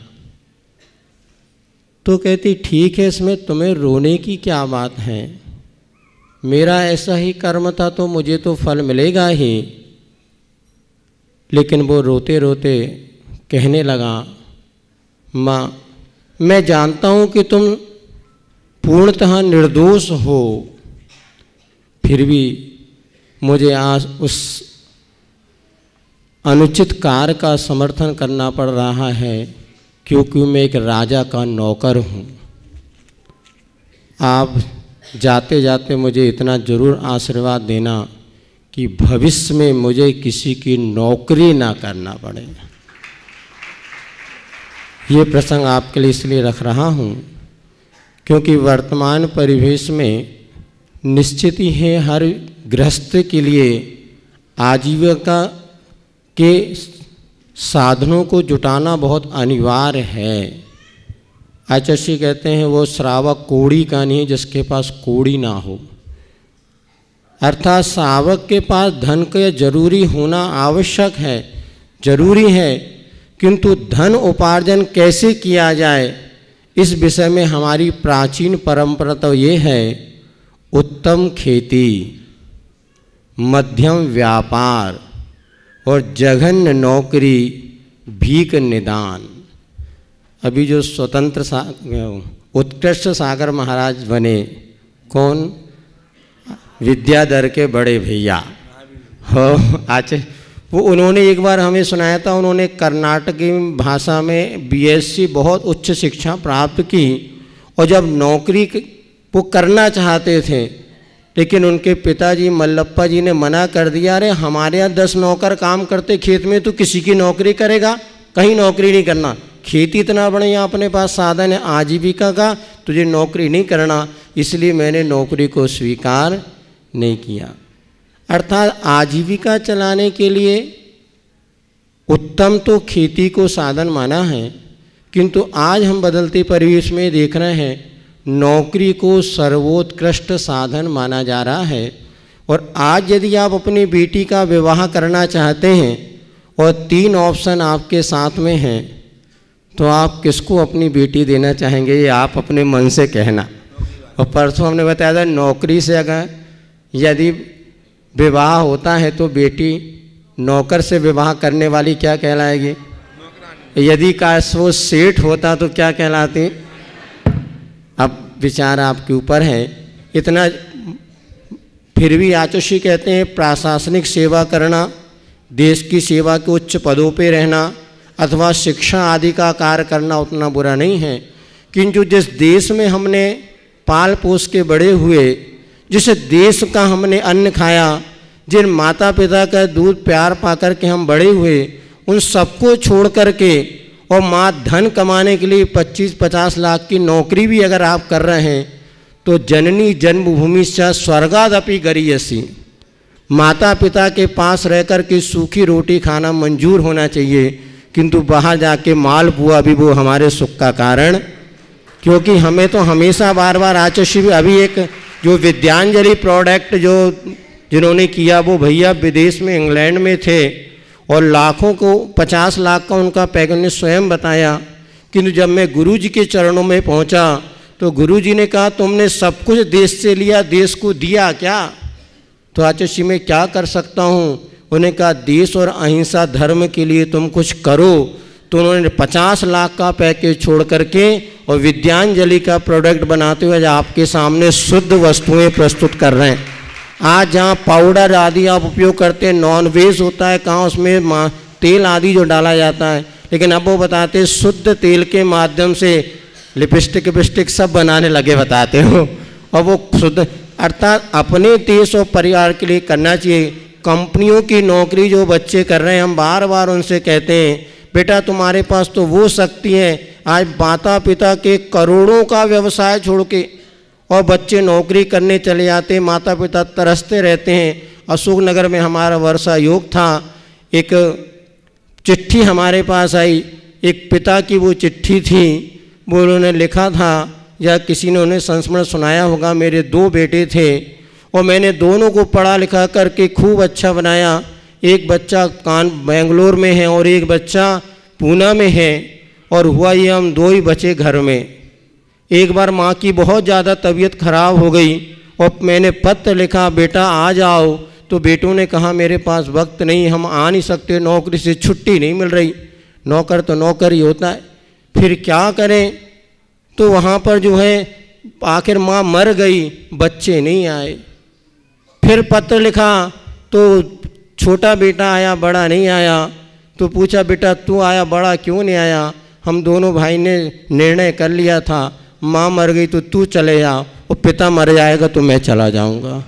Q: तो कहती, ठीक है, इसमें तुम्हें रोने की क्या बात है? मेरा ऐसा ही कर्म था तो मुझे तो फल मिलेगा ही। लेकिन वो रोते रोते कहने लगा, माँ मैं जानता हूँ कि तुम पूर्णतः निर्दोष हो, फिर भी मुझे आज उस अनुचित कार्य का समर्थन करना पड़ रहा है, क्योंकि मैं एक राजा का नौकर हूँ। आप जाते जाते मुझे इतना ज़रूर आशीर्वाद देना कि भविष्य में मुझे किसी की नौकरी ना करना पड़े। ये प्रसंग आपके लिए इसलिए रख रहा हूँ क्योंकि वर्तमान परिवेश में निश्चित ही है हर गृहस्थ के लिए आजीविका के साधनों को जुटाना बहुत अनिवार्य है। आचार्य कहते हैं वो श्रावक कोड़ी का नहीं जिसके पास कोड़ी ना हो। अर्थात श्रावक के पास धन का जरूरी होना आवश्यक है, जरूरी है, किंतु धन उपार्जन कैसे किया जाए इस विषय में हमारी प्राचीन परंपरा तो ये है, उत्तम खेती, मध्यम व्यापार और जघन्य नौकरी, भीख निदान। अभी जो स्वतंत्र सा उत्कृष्ट सागर महाराज बने, कौन? विद्याधर के बड़े भैया हो आचे, वो उन्होंने एक बार हमें सुनाया था। उन्होंने कर्नाटकी भाषा में बीएससी बहुत उच्च शिक्षा प्राप्त की और जब नौकरी वो करना चाहते थे, लेकिन उनके पिताजी मल्लप्पा जी ने मना कर दिया, अरे हमारे यहाँ दस नौकर काम करते खेत में, तो किसी की नौकरी करेगा? कहीं नौकरी नहीं करना, खेती इतना बढ़िया अपने पास साधन है आजीविका का, तुझे नौकरी नहीं करना, इसलिए मैंने नौकरी को स्वीकार नहीं किया। अर्थात आजीविका चलाने के लिए उत्तम तो खेती को साधन माना है, किंतु आज हम बदलते परिवेश में देख रहे हैं नौकरी को सर्वोत्कृष्ट साधन माना जा रहा है। और आज यदि आप अपनी बेटी का विवाह करना चाहते हैं और तीन ऑप्शन आपके साथ में हैं, तो आप किसको अपनी बेटी देना चाहेंगे? ये आप अपने मन से कहना। और परसों हमने बताया था नौकरी से अगर यदि विवाह होता है तो बेटी नौकर से विवाह करने वाली क्या कहलाएगी? यदि काश वो सेठ होता तो क्या कहलाती? अब विचार आपके ऊपर है। इतना फिर भी आचार्य कहते हैं प्रशासनिक सेवा करना, देश की सेवा के उच्च पदों पे रहना अथवा शिक्षा आदि का कार्य करना उतना बुरा नहीं है, किंतु जिस देश में हमने पाल पोस के बड़े हुए, जिस देश का हमने अन्न खाया, जिन माता पिता का दूध प्यार पा कर के हम बड़े हुए, उन सबको छोड़ करके और माँ धन कमाने के लिए पच्चीस पचास लाख की नौकरी भी अगर आप कर रहे हैं तो जननी जन्मभूमि से स्वर्गादपि गरीयसी, माता पिता के पास रह कर के सूखी रोटी खाना मंजूर होना चाहिए, किंतु बाहर जाके माल पुआ भी वो हमारे सुख का कारण। क्योंकि हमें तो हमेशा बार बार आचार्य भी अभी एक जो विद्यांजलि प्रोडक्ट जो जिन्होंने किया वो भैया विदेश में इंग्लैंड में थे और लाखों को पचास लाख का उनका पैकेज ने स्वयं बताया, किंतु जब मैं गुरुजी के चरणों में पहुंचा तो गुरुजी ने कहा तुमने सब कुछ देश से लिया, देश को दिया क्या? तो आचार्य मैं क्या कर सकता हूँ? उन्होंने कहा देश और अहिंसा धर्म के लिए तुम कुछ करो। तो उन्होंने पचास लाख का पैकेज छोड़ करके और विद्यांजलि का प्रोडक्ट बनाते हुए आपके सामने शुद्ध वस्तुएं प्रस्तुत कर रहे हैं। आज जहाँ पाउडर आदि आप उपयोग करते हैं, नॉन वेज होता है, कहाँ उसमें तेल आदि जो डाला जाता है, लेकिन अब वो बताते हैं शुद्ध तेल के माध्यम से लिपस्टिक विपस्टिक सब बनाने लगे बताते हो। और वो शुद्ध, अर्थात अपने देश और परिवार के लिए करना चाहिए। कंपनियों की नौकरी जो बच्चे कर रहे हैं, हम बार बार उनसे कहते हैं बेटा तुम्हारे पास तो वो शक्ति है, आज माता पिता के करोड़ों का व्यवसाय छोड़ के और बच्चे नौकरी करने चले जाते हैं, माता पिता तरसते रहते हैं। अशोकनगर में हमारा वर्षा योग था, एक चिट्ठी हमारे पास आई, एक पिता की वो चिट्ठी थी, वो उन्होंने लिखा था या किसी ने उन्हें संस्मरण सुनाया होगा, मेरे दो बेटे थे और मैंने दोनों को पढ़ा लिखा करके खूब अच्छा बनाया। एक बच्चा कान बेंगलोर में है और एक बच्चा पूना में है, और हुआ ये हम दो ही बचे घर में। एक बार माँ की बहुत ज़्यादा तबीयत खराब हो गई और मैंने पत्र लिखा बेटा आ जाओ, तो बेटों ने कहा मेरे पास वक्त नहीं, हम आ नहीं सकते, नौकरी से छुट्टी नहीं मिल रही। नौकर तो नौकर ही होता है, फिर क्या करें। तो वहाँ पर जो है आखिर माँ मर गई, बच्चे नहीं आए। फिर पत्र लिखा तो छोटा बेटा आया, बड़ा नहीं आया। तो पूछा बेटा तू आया, बड़ा क्यों नहीं आया? हम दोनों भाई ने निर्णय कर लिया था, माँ मर गई तो तू चले जा और पिता मर जाएगा तो मैं चला जाऊंगा।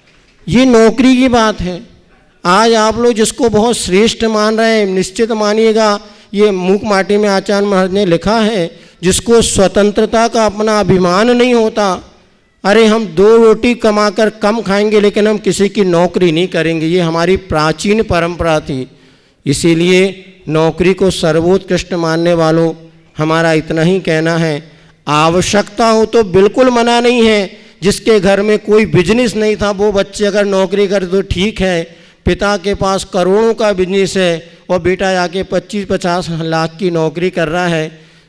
Q: ये नौकरी की बात है। आज आप लोग जिसको बहुत श्रेष्ठ मान रहे हैं, निश्चित मानिएगा, ये मूक माटी में आचार्य महाराज ने लिखा है, जिसको स्वतंत्रता का अपना अभिमान नहीं होता, अरे हम दो रोटी कमाकर कम खाएंगे लेकिन हम किसी की नौकरी नहीं करेंगे, ये हमारी प्राचीन परंपरा थी। इसीलिए नौकरी को सर्वोत्कृष्ट मानने वालों, हमारा इतना ही कहना है, आवश्यकता हो तो बिल्कुल मना नहीं है। जिसके घर में कोई बिजनेस नहीं था वो बच्चे अगर नौकरी करे तो ठीक है, पिता के पास करोड़ों का बिजनेस है और बेटा जाके पच्चीस पचास लाख की नौकरी कर रहा है।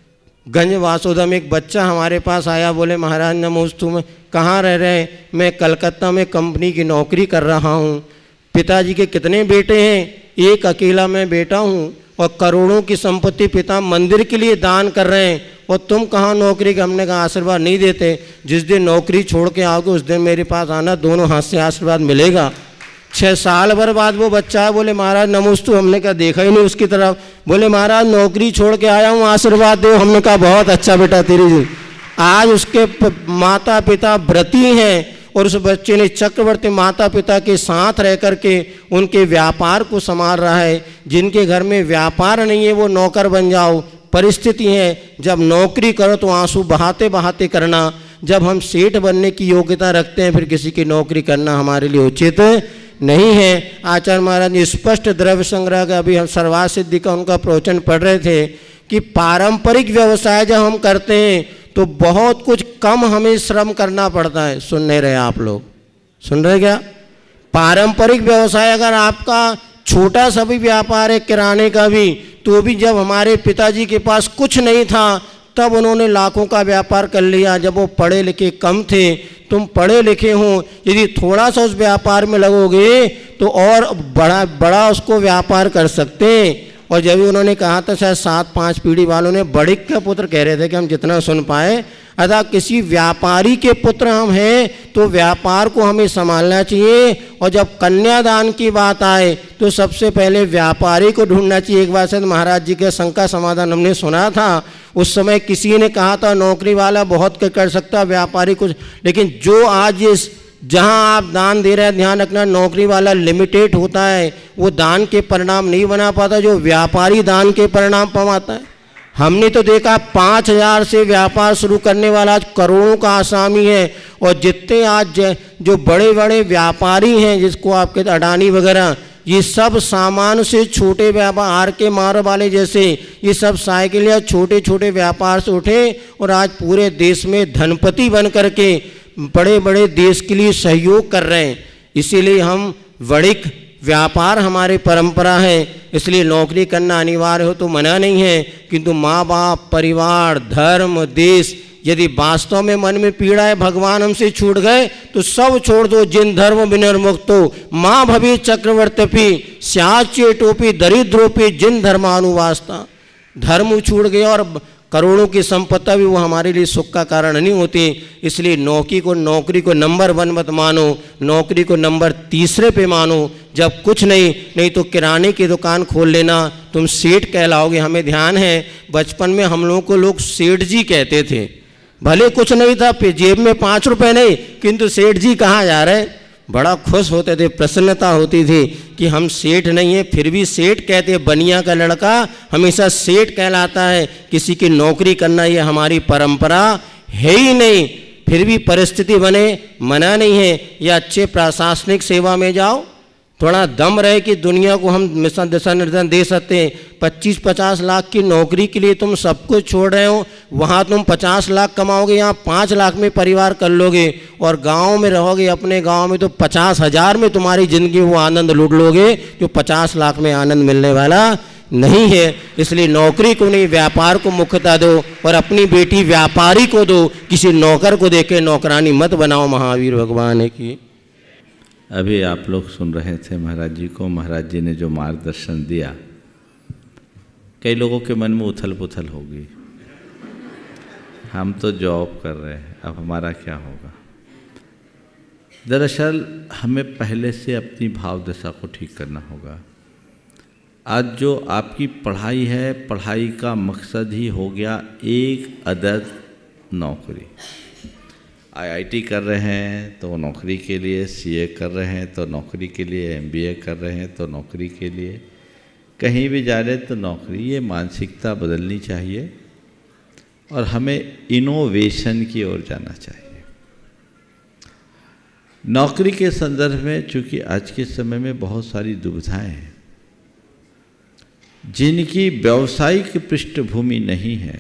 Q: गंज वासोदा में एक बच्चा हमारे पास आया, बोले महाराज नमोस्तु, में कहाँ रह रहे हैं? मैं कलकत्ता में कंपनी की नौकरी कर रहा हूँ। पिताजी के कितने बेटे हैं? एक अकेला मैं बेटा हूँ और करोड़ों की संपत्ति पिता मंदिर के लिए दान कर रहे हैं और तुम कहाँ नौकरी का? हमने कहा आशीर्वाद नहीं देते, जिस दिन नौकरी छोड़ के आओगे उस दिन मेरे पास आना, दोनों हाथ से आशीर्वाद मिलेगा। छः साल भर बाद वो बच्चा है, बोले महाराज नमोस्तु। हमने कहा देखा ही नहीं उसकी तरफ। बोले महाराज नौकरी छोड़ के आया हूँ, आशीर्वाद दो। हमने कहा बहुत अच्छा बेटा तेरी जी। आज उसके माता पिता व्रती हैं और उस बच्चे ने चक्रवर्ती माता पिता के साथ रह कर के उनके व्यापार को संभाल रहा है। जिनके घर में व्यापार नहीं है वो नौकर बन जाओ, परिस्थिति है। जब नौकरी करो तो आंसू बहाते बहाते करना। जब हम सेठ बनने की योग्यता रखते हैं फिर किसी की नौकरी करना हमारे लिए उचित नहीं है। आचार्य महाराज ने स्पष्ट द्रव्य संग्रह का, अभी हम सर्वार्थ सिद्धि का उनका प्रवचन पढ़ रहे थे कि पारंपरिक व्यवसाय जब हम करते हैं तो बहुत कुछ कम हमें श्रम करना पड़ता है। सुन नहीं रहे आप लोग? सुन रहे क्या? पारंपरिक व्यवसाय अगर आपका छोटा सा भी व्यापार है, किराने का भी, तो भी जब हमारे पिताजी के पास कुछ नहीं था तब उन्होंने लाखों का व्यापार कर लिया। जब वो पढ़े लिखे कम थे, तुम पढ़े लिखे हो, यदि थोड़ा सा उस व्यापार में लगोगे तो और बड़ा बड़ा उसको व्यापार कर सकते हैं। और जब भी उन्होंने कहा था, शायद सात पांच पीढ़ी वालों ने, बड़िक के पुत्र कह रहे थे कि हम जितना सुन पाए, अतः किसी व्यापारी के पुत्र हम हैं तो व्यापार को हमें संभालना चाहिए। और जब कन्यादान की बात आए तो सबसे पहले व्यापारी को ढूंढना चाहिए। एक बार शायद महाराज जी के शंका समाधान हमने सुना था, उस समय किसी ने कहा था नौकरी वाला बहुत कर सकता, व्यापारी कुछ। लेकिन जो आज ये जहां आप दान दे रहे हैं, ध्यान रखना, नौकरी वाला लिमिटेड होता है, वो दान के परिणाम नहीं बना पाता जो व्यापारी दान के परिणाम पाता है। हमने तो देखा पाँच हजार से व्यापार शुरू करने वाला आज करोड़ों का आसामी है। और जितने आज जो बड़े बड़े व्यापारी हैं, जिसको आपके अडानी वगैरह, ये सब सामान से छोटे व्यापार के मार वाले जैसे ये सब साइकिल या छोटे छोटे व्यापार से उठे और आज पूरे देश में धनपति बन करके बड़े बड़े देश के लिए सहयोग कर रहे हैं। इसीलिए हम वड़िक व्यापार हमारी परंपरा है, इसलिए नौकरी करना अनिवार्य हो तो मना नहीं है। किंतु माँ बाप, परिवार, धर्म, देश, यदि वास्तव में मन में पीड़ा है, भगवान हमसे छूट गए तो सब छोड़ दो। जिन धर्म विनिर्मुक्तो माँ भवी चक्रवर्ती स्याचे टोपी दरिद्रोपी जिन धर्मानुवास्ता। धर्म छूट गया और करोड़ों की संपत्ति भी वो हमारे लिए सुख का कारण नहीं होती। इसलिए नौकरी को नौकरी को नंबर वन मत मानो, नौकरी को नंबर तीसरे पे मानो। जब कुछ नहीं नहीं तो किराने की दुकान खोल लेना, तुम सेठ कहलाओगे। हमें ध्यान है बचपन में हम लोगों को लोग सेठ जी कहते थे, भले कुछ नहीं था, जेब में पाँच रुपए नहीं, किंतु सेठ जी कहाँ जा रहे, बड़ा खुश होते थे, प्रसन्नता होती थी कि हम सेठ नहीं हैं, फिर भी सेठ कहते। बनिया का लड़का हमेशा सेठ कहलाता है। किसी की नौकरी करना ये हमारी परंपरा है ही नहीं, फिर भी परिस्थिति बने, मना नहीं है। या अच्छे प्रशासनिक सेवा में जाओ, थोड़ा दम रहे कि दुनिया को हम मिशन दिशा निर्देशन दे सकते हैं। पच्चीस पचास लाख की नौकरी के लिए तुम सब कुछ छोड़ रहे हो, वहाँ तुम पचास लाख कमाओगे, यहाँ पाँच लाख में परिवार कर लोगे, और गांव में रहोगे अपने गांव में तो पचास हजार में तुम्हारी ज़िंदगी वो आनंद लूट लोगे जो पचास लाख में आनंद मिलने वाला नहीं है। इसलिए नौकरी को नहीं, व्यापार को मुख्यता दो, और अपनी बेटी व्यापारी को दो, किसी नौकर को देके नौकरानी मत बनाओ। महावीर भगवान की।
B: अभी आप लोग सुन रहे थे महाराज जी को, महाराज जी ने जो मार्गदर्शन दिया, कई लोगों के मन में उथल पुथल होगी, हम तो जॉब कर रहे हैं, अब हमारा क्या होगा। दरअसल हमें पहले से अपनी भाव दशा को ठीक करना होगा। आज जो आपकी पढ़ाई है, पढ़ाई का मकसद ही हो गया एक अदद नौकरी। आईआईटी कर रहे हैं तो नौकरी के लिए, सीए कर रहे हैं तो नौकरी के लिए, एमबीए कर रहे हैं तो नौकरी के लिए, कहीं भी जा रहे तो नौकरी। ये मानसिकता बदलनी चाहिए और हमें इनोवेशन की ओर जाना चाहिए। नौकरी के संदर्भ में चूँकि आज के समय में बहुत सारी दुविधाएं हैं, जिनकी व्यावसायिक पृष्ठभूमि नहीं है,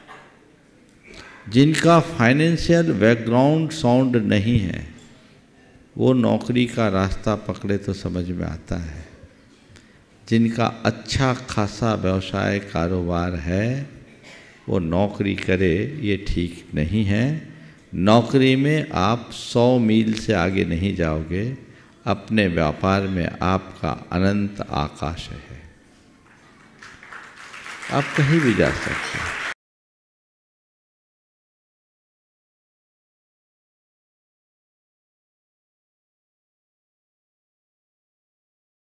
B: जिनका फाइनेंशियल बैकग्राउंड साउंड नहीं है, वो नौकरी का रास्ता पकड़े तो समझ में आता है। जिनका अच्छा खासा व्यवसाय कारोबार है वो नौकरी करे, ये ठीक नहीं है। नौकरी में आप सौ मील से आगे नहीं जाओगे, अपने व्यापार में आपका अनंत आकाश है, आप कहीं भी जा सकते हैं।